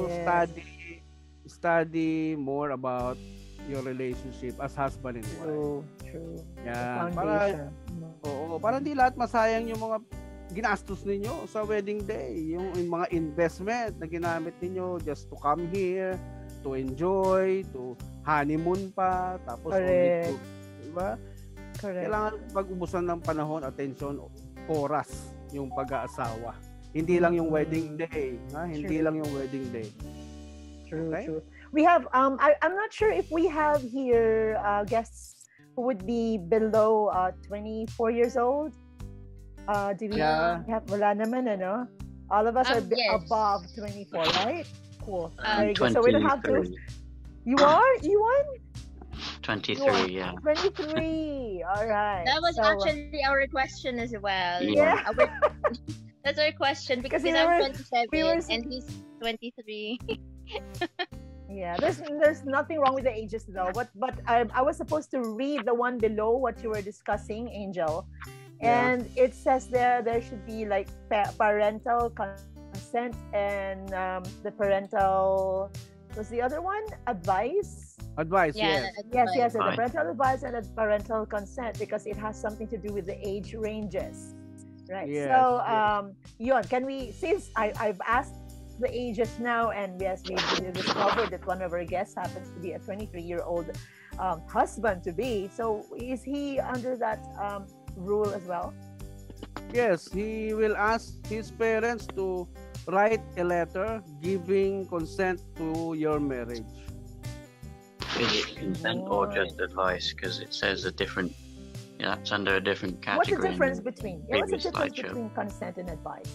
study more about your relationship as husband and wife. True. Yan. Foundation. Para hindi lahat masayang yung mga ginastos ninyo sa wedding day, yung mga investment na ginamit ninyo just to come here, to enjoy, to honeymoon pa, tapos Correct. only to, diba? Correct. Kailangan pag-ubusan ng panahon, attention, oras yung pag-aasawa. Hindi lang yung wedding day, ha? Hindi lang yung wedding day. True, Okay? true. We have I'm not sure if we have here guests who would be below 24 years old. Do we Yeah. have? Wala naman, ano? All of us are Yes. above 24, right? Cool. Um, Very good. So we don't have to. 23. You are? You won? 23, yeah. 23. All right. That was So, actually our question as well. Yeah. That's our question because Kasi I'm we were 27 and he's 23. Yeah, there's nothing wrong with the ages though. But I was supposed to read the one below what you were discussing, Angel, and it says there should be like parental consent and the parental. What's the other one? Advice. Advice, Yeah. yes. Yes, the Right. parental advice and the parental consent because it has something to do with the age ranges, right? Yes, So, yes. Yon, can we? Since I've asked the ages now, and yes, we discovered that one of our guests happens to be a 23-year-old husband to be. So, is he under that rule as well? Yes, he will ask his parents to write a letter giving consent to your marriage. Is it consent or just advice? Because it says a different, that's under a different What's the category. difference between? Yeah, what's the previous difference slideshow. between consent and advice?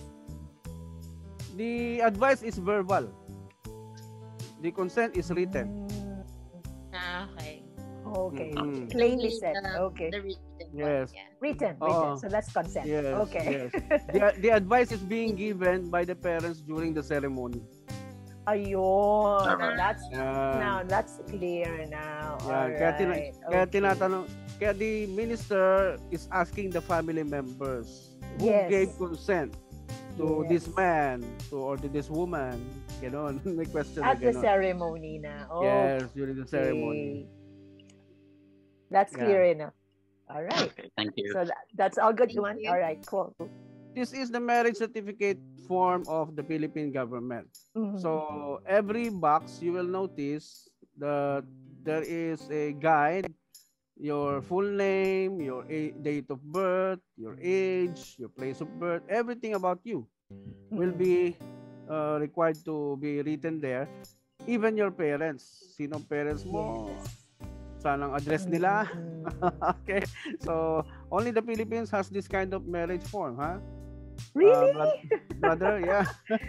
The advice is verbal. The consent is written. Okay. Okay, Mm. plainly Only said. Okay, The written Yes. one, yeah. written. Oo. So that's consent. Yes. Okay. Yes. The advice is being given by the parents during the ceremony. Ayun. Alright. That's Yan. now that's clear now. Yan. Alright. Kaya Okay. tinatanong, kaya the minister is asking the family members who Yes. gave consent to Yes. this man or to this woman. Ganon. May question At na the ganon. ceremony na. Yes, during the ceremony. Okay. That's Yeah. clear enough. All right. Okay, thank you. So that's all good, Thank Juan. you. All right, cool. This is the marriage certificate form of the Philippine government. Mhm. So every box you will notice that there is a guide, your full name, your date of birth, your age, your place of birth, everything about you will be required to be written there. Even your parents, sinong parents mo, saan ang address nila. Mhm. Okay, so only the Philippines has this kind of marriage form, huh? Really? Brother, yeah.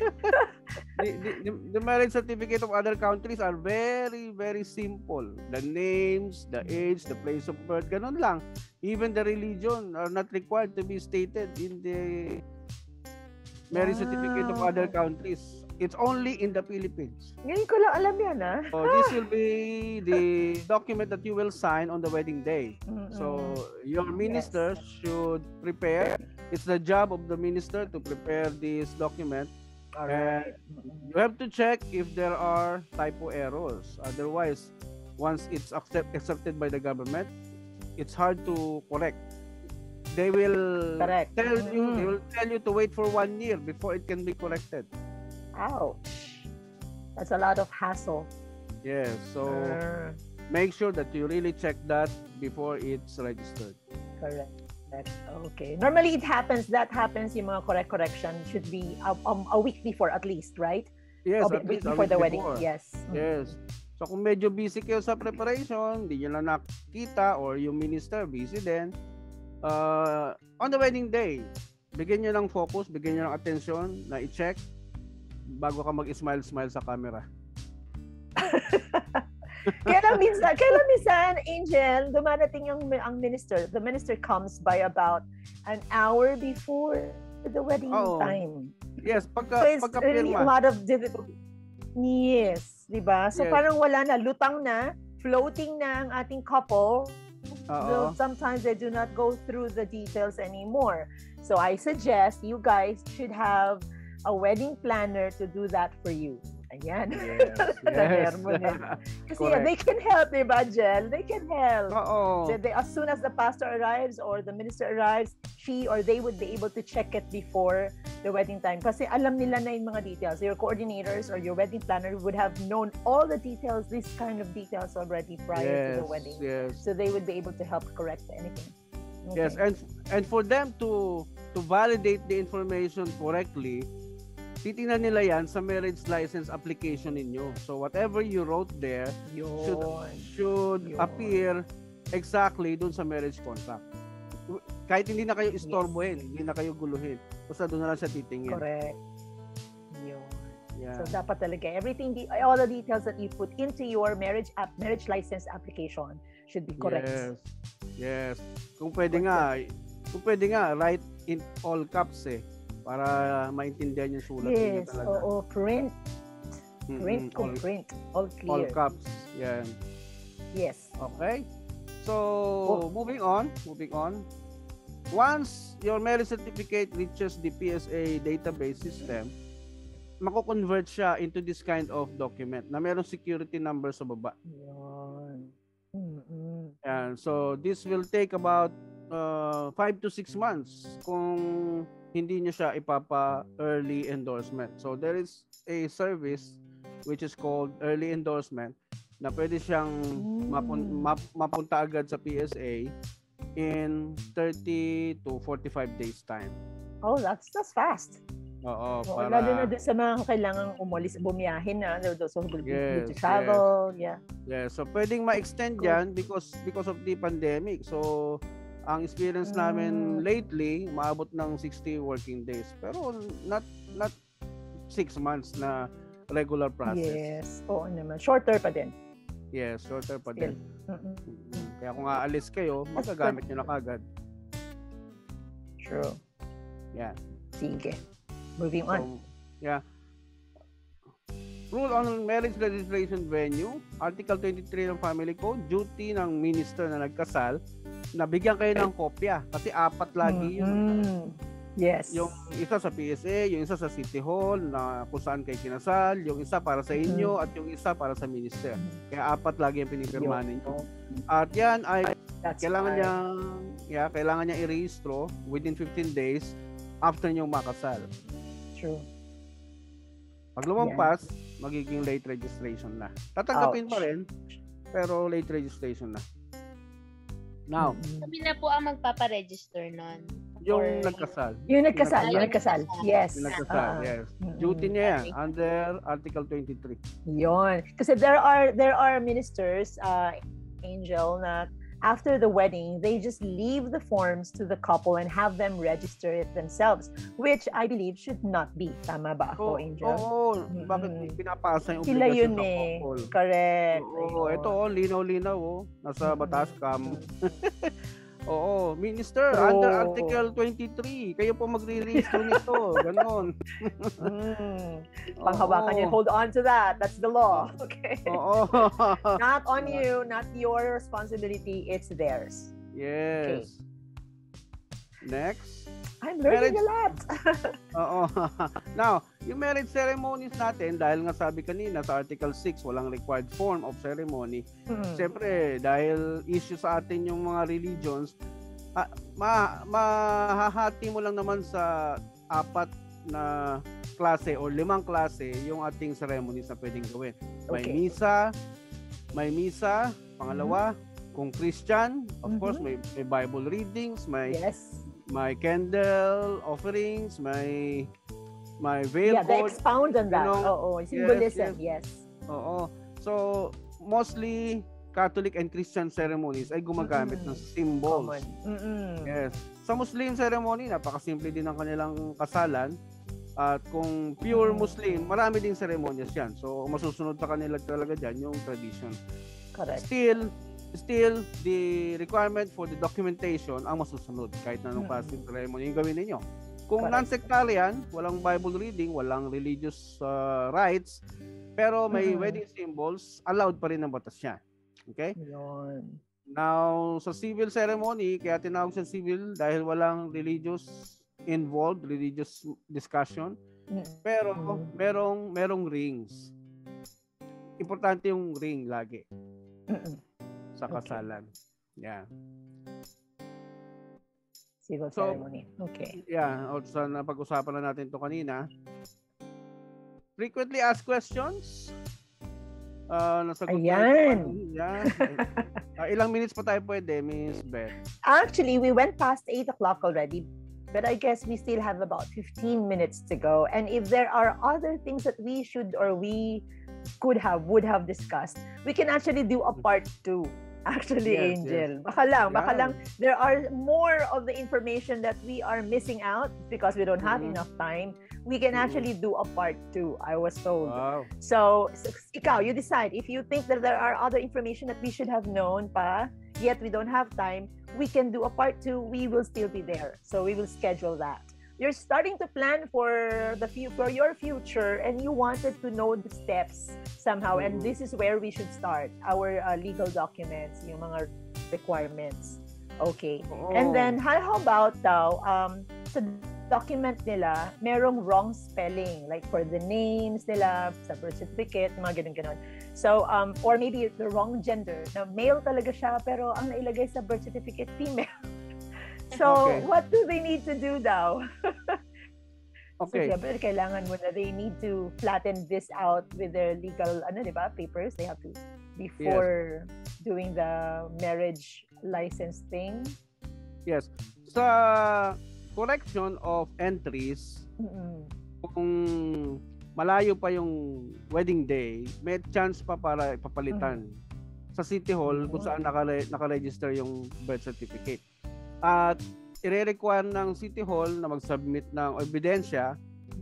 The marriage certificate of other countries are very, very simple. The names, the age, the place of birth, ganun lang. Even the religion are not required to be stated in the marriage certificate of other Wow. countries. It's only in the Philippines. Ngayon ko lang alam yan, ah. So this will be the document that you will sign on the wedding day. So your minister should prepare. It's the job of the minister to prepare this document. All right. You have to check if there are typo errors. Otherwise, once it's accepted by the government, it's hard to correct. They will Correct. tell you. Mhm. They will tell you to wait for 1 year before it can be corrected. Ouch. That's a lot of hassle. Yes. So Uh, make sure that you really check that before it's registered. Correct. Okay. Normally that happens, yung mga correction should be a week before at least, right? Yes, Or at least a before week the wedding. before. Yes. Yes. So kung medyo busy kayo sa preparation, hindi nyo na nakita or yung minister busy din, on the wedding day, bigyan nyo ng focus, bigyan nyo ng attention na i-check bago ka mag-smile sa camera. Kaya minsan, Angel, dumadating ang minister. The minister comes by about an hour before the wedding Oo. time. Yes, So it's really a pagka-pirma. lot of difficulty. Yes, di ba? So Yes. parang wala na, lutang na, floating na ang ating couple. So Oo. sometimes they do not go through the details anymore. So I suggest you guys should have a wedding planner to do that for you. Ayan. Yes. Nanermo din. Kasi they can help, diba, Jel? They can help. Oo. So as soon as the pastor arrives or the minister arrives, she or they would be able to check it before the wedding time. Kasi alam nila na yung mga details. Your coordinators or your wedding planner would have known all the details, this kind of details already prior to the wedding. Yes. So they would be able to help correct anything. Okay. Yes, and for them to validate the information correctly, titingnan nila yan sa marriage license application ninyo. So whatever you wrote there should appear exactly dun sa marriage contract. Kahit hindi na kayo istorbohin, hindi na kayo guluhin. Basta doon na lang siya titingin. Correct. Yun. Yeah. So dapat talaga everything, all the details that you put into your marriage license application should be correct. Yes. Kung pwede nga, write in all caps para maintindihan yung sulat niyo talaga. Oo, print. Print. All clear. All caps. Yan. Yes. Okay. So, moving on. Once your marriage certificate reaches the PSA database system, mako-convert siya into this kind of document na merong security number sa baba. Yan. And so this will take about 5 to 6 months kung hindi niyo siya ipapa early endorsement. So there is a service which is called early endorsement na pwede siyang mapunta agad sa PSA in 30 to 45 days time. Oh, that's fast. Oo, para lalo na doon sa mga kailangang bumiyahin na those who will need to travel. Yeah. So pwedeng ma-extend yan because of the pandemic. So ang experience namin lately, maabot ng 60 working days. Pero not 6 months na regular process. Yes. Oo naman. Shorter pa din. Yes, shorter pa din. Kaya kung aalis kayo, magagamit nyo na kagad. True. Yeah. Sige. Moving on. Rule on marriage registration venue, Article 23 ng Family Code, duty ng minister na nagkasal, nabigyan kayo ng kopya kasi 4 lagi yun. Yes. Yung isa sa PSA, yung isa sa City Hall na kung saan kayo kinasal, yung isa para sa inyo at yung isa para sa minister. Kaya 4 lagi yung pinipirma ninyo. At yan ay kailangan niya i-rehistro within 15 days after nyo makasal. True. Pag lumampas, magiging late registration na. Tatanggapin pa rin, pero late registration na. Now, kami na po ang magpaparegister nun. Yung nagkasal. Yung nagkasal. Yes. Yung nagkasal, yes. Duty niya yan under Article 23. Yun. Kasi there are ministers, Angel, na after the wedding, they just leave the forms to the couple and have them register it themselves, which I believe should not be. Tama ba ako, Angel? Oo. Bakit pinapasa yung sila obligasyon yun sa couple? Correct. Oo. Ito, linaw-linaw. Nasa batas kam. Oo, minister, under Article 23, kayo po magre-register nito. Ganon. Panghawakan yun. Hold on to that. That's the law. Okay. Oo. Not on you, not your responsibility. It's theirs. Yes. Okay. Next. I'm learning a lot. Oo. Now, yung marriage ceremonies natin, dahil nga sabi kanina sa Article 6, walang required form of ceremony. Siyempre, dahil issue sa atin yung mga religions, mahahati mo lang naman sa 4 na klase o 5 klase yung ating ceremonies na pwedeng gawin. May misa, pangalawa, kung Christian, of course, may Bible readings, may candle offerings, may veil code. They expound on that. Symbolism, yes. Oo. So, mostly Catholic and Christian ceremonies ay gumagamit ng symbols. Yes. Sa Muslim ceremony, napakasimple din ng kanilang kasalan. At kung pure Muslim, marami ding ceremonies yan. So, masusunod sa kanila talaga dyan yung tradition. Correct. Still, the requirement for the documentation ang masusunod kahit na anong klaseng ceremony yung gawin ninyo. Kung non-sectarian, walang Bible reading, walang religious rites, pero may wedding symbols, allowed pa rin ng batas yan. Okay? Yun. Now, sa civil ceremony, kaya tinawag sa civil dahil walang religious involved, religious discussion, pero merong rings. importante yung ring lagi sa kasalan. Yeah. Civil ceremony. Okay. Yeah, sa napag-usapan na natin to kanina. Frequently asked questions. Nasagot Ayan. Yeah. Ilang minutes pa tayo pwede, Miss Beth? Actually, we went past 8 o'clock already, but I guess we still have about 15 minutes to go. And if there are other things that we should or we would have discussed, we can actually do a part 2. Actually, Yes, Angel. yes. Baka lang, there are more of the information that we are missing out because we don't have enough time. We can actually do a part 2, I was told. Wow. So, ikaw, you decide. If you think that there are other information that we should have known pa, yet we don't have time, we can do a part 2. We will still be there. So, we will schedule that. You're starting to plan for your future, and you wanted to know the steps somehow, and this is where we should start our legal documents, yung mga requirements. Okay. And then how about daw sa document nila merong wrong spelling, like for the names nila sa birth certificate, mga ganun. So or maybe the wrong gender, na male talaga siya pero ang nailagay sa birth certificate female. So, what do they need to do daw? Okay. So, siyempre, kailangan mo na they need to flatten this out with their legal, papers. They have to, before doing the marriage license thing. Yes. Sa correction of entries, kung malayo pa yung wedding day, may chance pa para ipapalitan sa City Hall kung saan naka-register yung birth certificate. At i-require ng City Hall na mag-submit ng ebidensya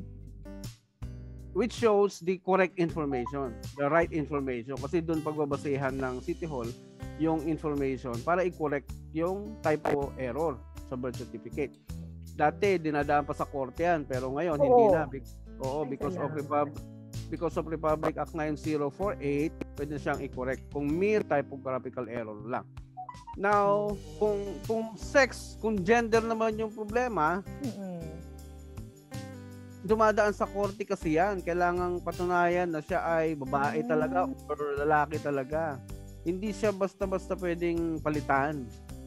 which shows the correct information, the right information. Kasi doon pagbabasehan ng City Hall yung information para i-correct yung typo error sa birth certificate. Dati, dinadaan pa sa korte yan, pero ngayon hindi na. Because of Republic Act 9048, pwede siyang i-correct kung mere typographical error lang. Now, kung sex, kung gender naman yung problema, dumadaan sa korte kasi yan. Kailangang patunayan na siya ay babae talaga or lalaki talaga. Hindi siya basta-basta pwedeng palitan.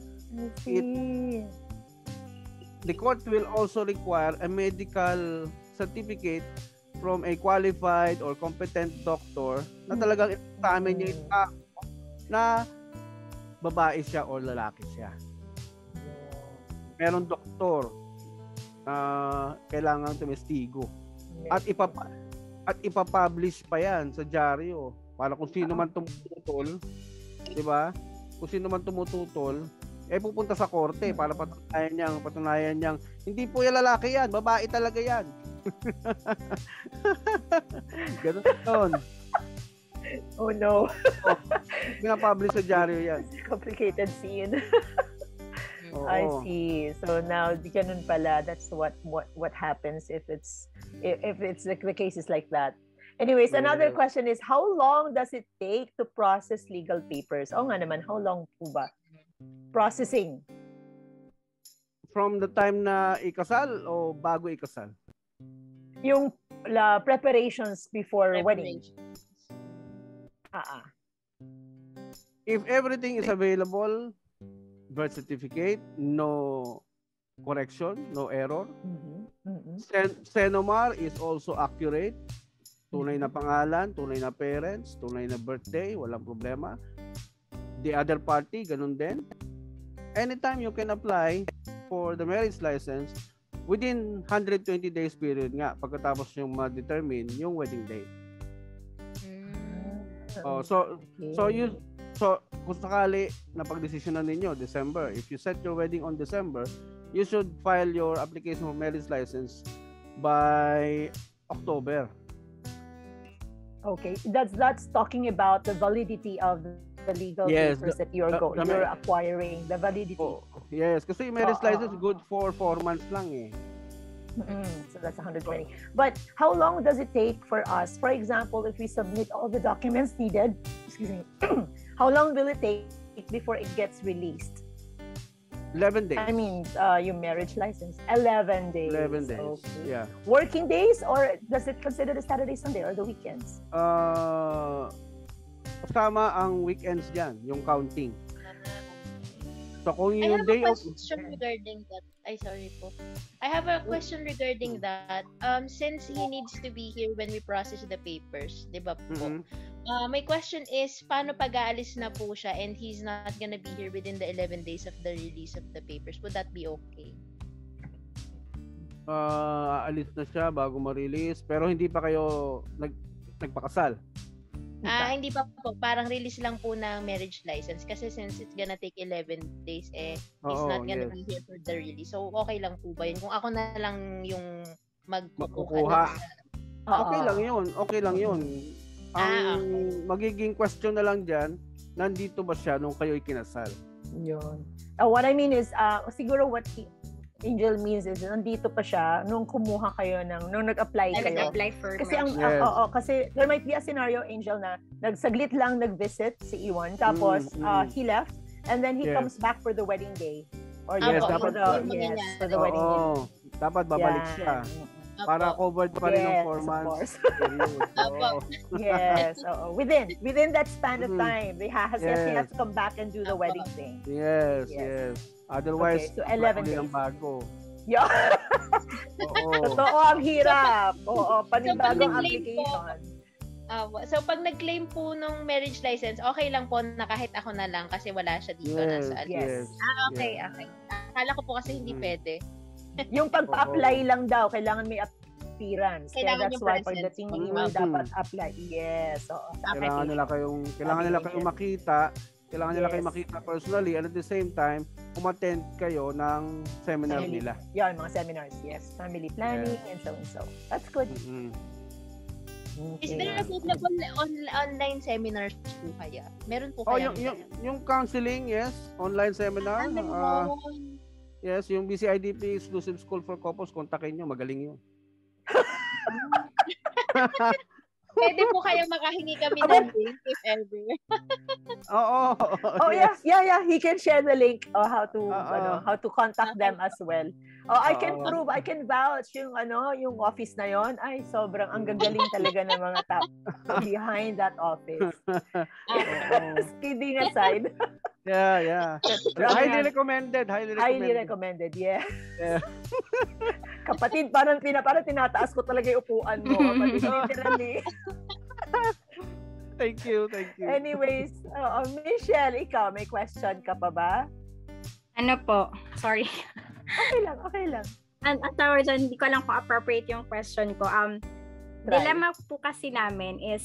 The court will also require a medical certificate from a qualified or competent doctor na talagang examine niya yung na babae siya o lalaki siya. Merong doktor na kailangan tumestigo. At ipapublish pa yan sa dyaryo para kung sino man tumututol, 'di ba? Kung sino man tumututol, pupunta sa korte para patunayan niyang hindi po yung lalaki yan, babae talaga yan. Ganun. Oh no. Pinapublish sa dyaryo yan. Complicated scene. I see. So now, ganun pala. That's what happens if it's like the case is like that. Anyways, another question is, how long does it take to process legal papers? Nga naman, how long po ba? Processing. From the time na ikasal o bago ikasal? Yung preparations before wedding. If everything is available, birth certificate, no correction, no error. Senomar is also accurate. Tunay na pangalan, tunay na parents, tunay na birthday, walang problema. The other party, ganun din. Anytime you can apply for the marriage license within 120 days period nga pagkatapos yung ma-determine yung wedding date. So kung sakali na pagdesisyonan ninyo December, if you set your wedding on December, you should file your application for marriage license by October. Okay, that's talking about the validity of the legal papers that you're acquiring, the validity. Yes, kasi marriage license good for 4 months lang eh. So that's 120. But how long does it take for us? For example, if we submit all the documents needed, how long will it take before it gets released? 11 days. I mean, your marriage license. 11 days. 11 days. Okay. Yeah. Working days, or does it consider the Saturday, Sunday, or the weekends? kasama ang weekends diyan, yung counting. So kung I yung have a day of question regarding that. Ay, sorry po. I have a question regarding that. Since he needs to be here when we process the papers, di ba po? My question is, paano pag aalis na po siya and he's not gonna be here within the 11 days of the release of the papers? Would that be okay? aalis na siya bago ma-release pero hindi pa kayo nagpakasal. Hindi pa po. Parang release lang po ng marriage license kasi since it's gonna take 11 days he's not gonna be here for the release. So okay lang po ba yun? Kung ako na lang yung magkukuha. Okay lang yun. Okay lang yun. Ang magiging question na lang dyan, nandito ba siya nung kayo ikinasal? Yun. What I mean is, siguro what Angel means is nandito pa siya nung kumuha kayo nung nag-apply kayo. Nag-apply for kasi marriage. kasi there might be a scenario, Angel, na nagsaglit lang nag-visit si Iwan tapos he left and then he comes back for the wedding day or for the wedding day. Dapat babalik siya para covered pa rin ng 4 months. Yes. Within that span of time, he has to come back and do the wedding thing. Yes. Otherwise, so 11 days. Bago. Yeah. Totoo, ang hirap. Panibagong application. So, pag nag-claim po nung marriage license, okay lang po na kahit ako na lang kasi wala siya dito. Yes. Okay. Akala ko po kasi hindi pwede. Yung pagpa-apply lang daw, kailangan may appearance. Kailangan Kaya that's why pagdating ni Iwan, dapat apply. Yes. Kailangan nila kayong makita. Kailangan nila kayo makita personally and at the same time, umattend kayo ng seminar nila. Yan, mga seminars. Yes. Family planning and so and so. That's good. Okay. Is there available online seminars po kaya? Meron po kaya? Yung counseling, yes. Online seminar. Yes, yung BCIDP Exclusive School for Couples, kontakin nyo. Magaling yun. Pwede po kayo makahingi kami ng link if ever. Yeah. He can share the link how to contact them as well. I can prove, I can vouch yung office na yon. Ay, sobrang ang gagaling talaga ng mga tao behind that office. Kidding aside. Yeah. Highly recommended. Highly recommended, yeah. Kapatid, parang tinataas ko talaga yung upuan mo. Kapatid, literally. Thank you. Anyways, Michelle, ikaw, may question ka pa ba? Ano po? Sorry. Okay lang. Ang tawag dyan, hindi ko lang kung appropriate yung question ko. Dilemma po kasi namin is,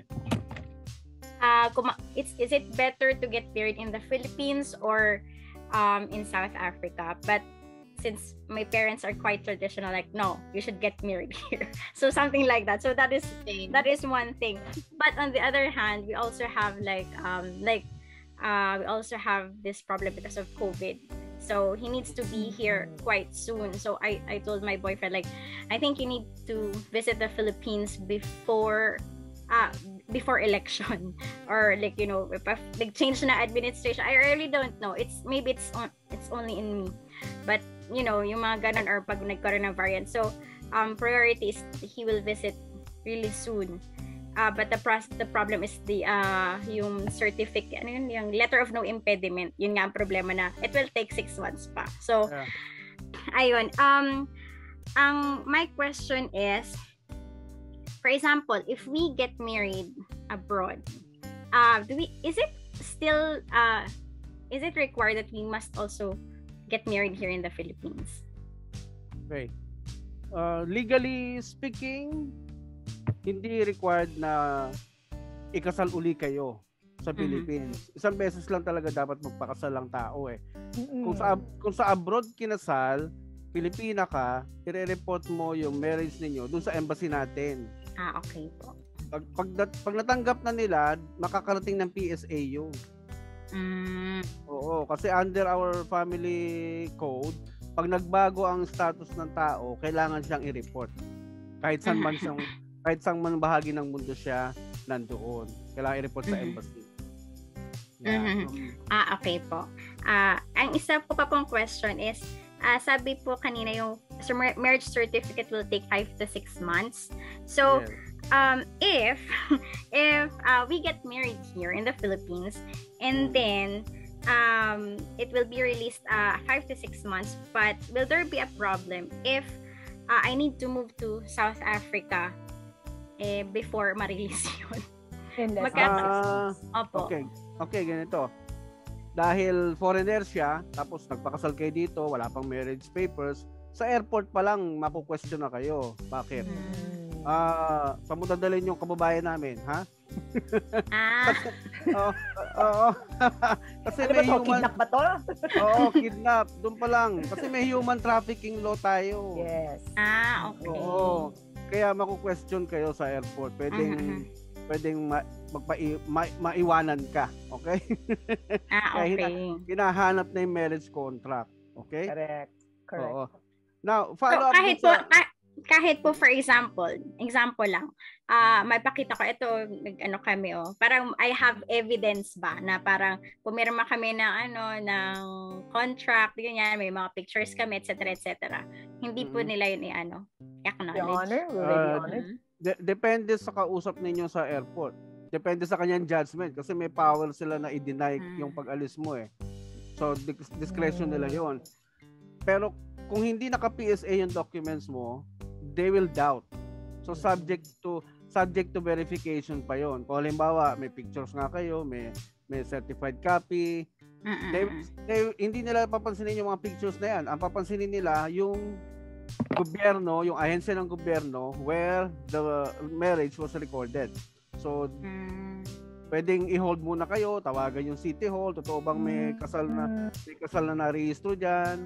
is it better to get married in the Philippines or in South Africa? But since my parents are quite traditional, like, no, you should get married here. So something like that. So that is one thing. But on the other hand, we also have we also have this problem because of COVID. So he needs to be here quite soon. So I told my boyfriend, like, I think you need to visit the Philippines before election, or if change na administration. I really don't know. It's only in me, but yung mga ganun, or pag nagkaroon ng variant. So priority is he will visit really soon. But the problem is yung certificate, yung letter of no impediment. Yun nga ang problema, na it will take 6 months pa. So ayun. My question is, for example, if we get married abroad, is it required that we must also get married here in the Philippines? Okay. Legally speaking, hindi required na ikasal uli kayo sa Philippines. Isang beses lang talaga dapat magpakasal ang tao eh. Kung sa abroad kinasal, Pilipina ka, i-report mo yung marriage ninyo dun sa embassy natin. Okay po. Pag natanggap na nila, makakarating ng PSA yun. Oo, kasi under our family code, pag nagbago ang status ng tao, kailangan siyang i-report. Kahit saan man bahagi ng mundo siya nandoon. Kailangan i-report sa embassy. Okay po. Ang isa po pa pong question is, sabi po kanina yung marriage certificate will take 5 to 6 months. So, if we get married here in the Philippines, and then it will be released 5 to 6 months, but will there be a problem if I need to move to South Africa before ma-release yun? Opo. Okay, ganito. Dahil foreigner siya, tapos nagpakasal kayo dito, wala pang marriage papers, sa airport pa lang maku-question na kayo. Bakit? Pamudadalhin yung kababayan namin, ha? Oo. Kasi ano may ba to? Kidnap ba to? Oo, kidnap. Doon pa lang. Kasi may human trafficking law tayo. Yes. Okay. Oo. Kaya maku-question kayo sa airport. Pwedeng maiwanan ka. Okay? Okay. Kaya hinahanap na yung marriage contract. Okay? Correct. Oo. Now, follow up kahit po for example lang, may pakita ko ito, kami parang I have evidence ba na parang pumirma kami ng ng contract, ganyan, may mga pictures kami, etc. Hindi po nila yun i-acknowledge. The honor? Depende sa kausap ninyo sa airport. Depende sa kanyang judgment kasi may power sila na i-deny yung pag-alis mo eh. So discretion nila yon. Pero kung hindi naka-PSA yung documents mo, they will doubt. So subject to verification pa yon. Kung halimbawa may pictures nga kayo, may certified copy, hindi nila papansinin yung mga pictures na yan. Ang papansinin nila yung gobyerno, yung ahensya ng gobyerno where the marriage was recorded. So pwedeng i-hold muna kayo, tawagan yung City Hall, totoo bang may kasal na narehistro diyan?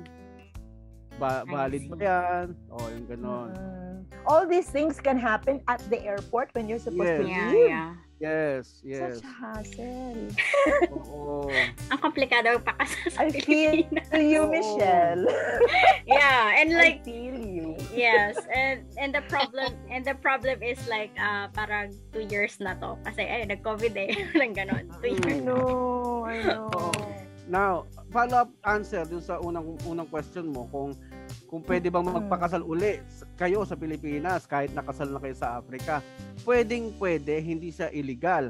Valid ba yan? Yung ganon. All these things can happen at the airport when you're supposed to leave. Yes. Such a hassle. Oo. Ang komplikado pa kasi sa I feel you, Michelle. Yeah, and I feel you. Yes, and the problem is like parang 2 years na to kasi nag-COVID lang ganon. 2 years. I know. Now, follow-up answer dun sa unang question mo kung pwede bang magpakasal uli kayo sa Pilipinas kahit nakasal na kayo sa Africa. Pwede, hindi siya illegal.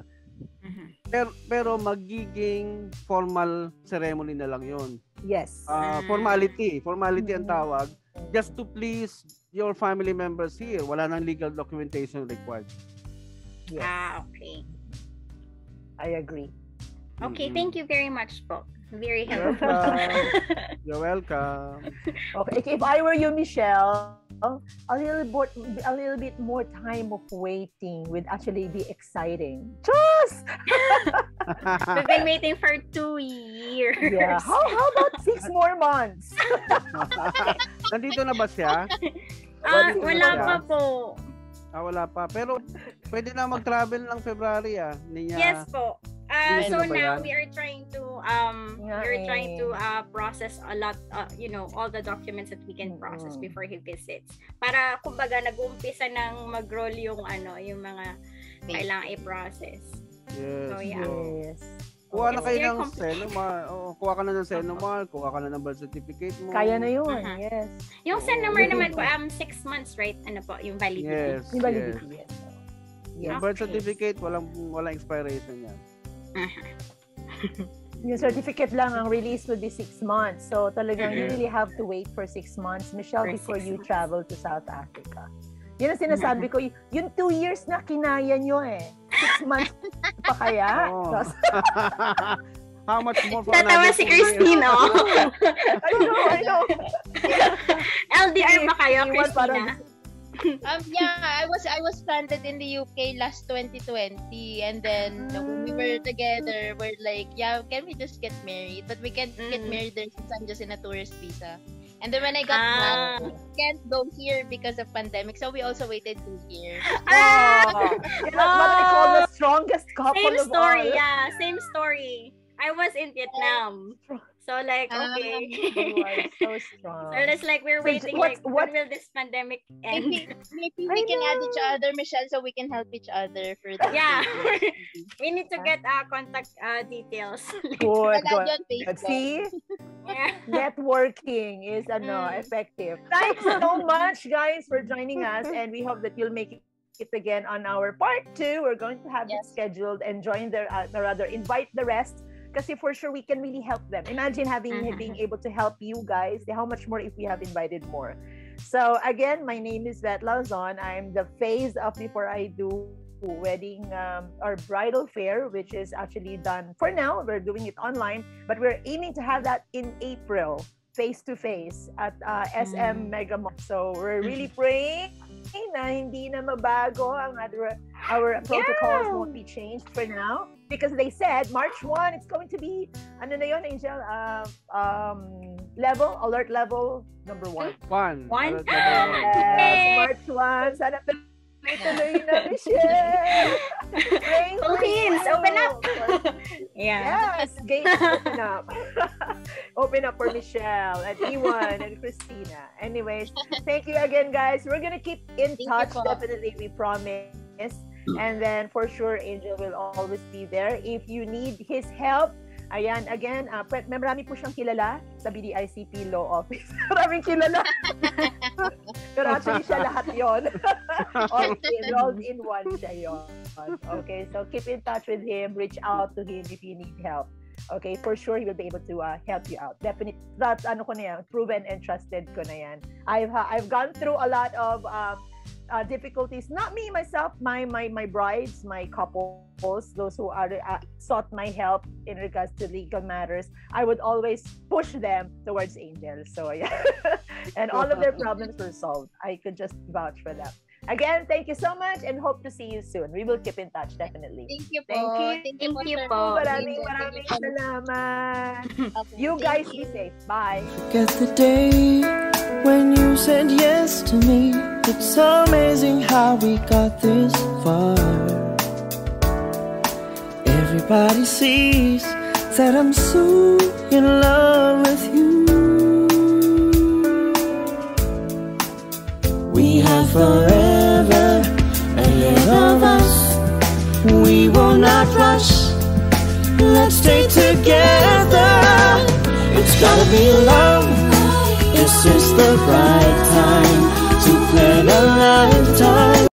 Pero magiging formal ceremony na lang 'yon. Yes. Formality ang tawag, just to please your family members here. Wala nang legal documentation required. Yes. Okay. I agree. Okay, thank you very much po. Very helpful. You're welcome. Okay, if I were you, Michelle, a little bit more time of waiting would actually be exciting. Just we've been waiting for 2 years. Yeah. How about 6 more months? Nandito na ba siya? Wala pa po. Wala pa. Pero pwede na mag-travel ng February Yes po. So now yan? we are trying to process a lot, all the documents that we can process before he visits. Para kumbaga nag-uumpisa ng mag-roll yung mga kailangan i-process. Yes. So yeah. Yes. Kuha na kayo ng Senomar. Kuha ka na ng Senomar, kuha ka na ng birth certificate mo. Kaya na yun. Yes. Yung Senomar naman po 6 months, right? Yung validity. Yung validity. Yes. Yung birth certificate walang expiration yan. Yung certificate lang ang release will be 6 months. So talagang you really have to wait for 6 months, Michelle, before you travel to South Africa. Yun ang sinasabi ko, yung 2 years na kinaya nyo 6 months pa kaya? How much more for Tatawa si Christine, I know. LDR ba kayo, Christina? I was stranded in the UK last 2020, and then when we were together, we're like, can we just get married? But we can't get married there since I'm just in a tourist visa. And then when I got back, we can't go here because of pandemic, so we also waited 2 years. What I call the strongest couple Same of story, all. same story. I was in Vietnam. So like, okay. You are so strong. So it's like we're waiting, when will this pandemic end? Maybe we can add each other, Michelle, so we can help each other for that. Yeah. We need to get contact details. Good. Facebook. See? Yeah. Networking is effective. Thanks so much, guys, for joining us, and we hope that you'll make it again on our part 2. We're going to have it scheduled and join the, rather invite the rest. Kasi for sure we can really help them. Imagine being able to help you guys. How much more if we have invited more? So again, my name is Vet Lauzon. I'm the face of Before I Do wedding or bridal fair, which is actually done for now. We're doing it online, but we're aiming to have that in April, face-to-face at SM Mega Mall. So we're really praying na hindi na mabago ang our protocols won't be changed for now, because they said March 1 it's going to be ano na yun, Angel, alert level number 1. Yes, March 1. Sana tuloy na, Michelle. Philippines, open up. Yes, gates open up. Open up for Michelle and Iwan and Christina. Anyways, thank you again, guys. We're gonna keep in touch. Definitely, we promise. And then for sure, Angel will always be there if you need his help. Ayan, again, marami po siyang kilala sa BCIDP Law Office. Maraming kilala. Pero actually siya lahat yon. Rolled in one siya yon. Okay, so keep in touch with him. Reach out to him if you need help. Okay, for sure he will be able to help you out. Definitely, that's ano ko na yan, proven and trusted ko na yan. I've gone through a lot of difficulties. Not me myself, my brides, my couples, those who are sought my help in regards to legal matters. I would always push them towards Angel. So yeah, and all of their problems were solved. I could just vouch for them. Again, thank you so much and hope to see you soon. We will keep in touch, definitely. Thank you po. Thank you po. Maraming salamat. You guys be safe. Bye. Get the day when you said yes to me. It's amazing how we got this far. Everybody sees that I'm so in love with you. We have forever ahead of us. We will not rush. Let's stay together. It's gotta be love. This is the right time.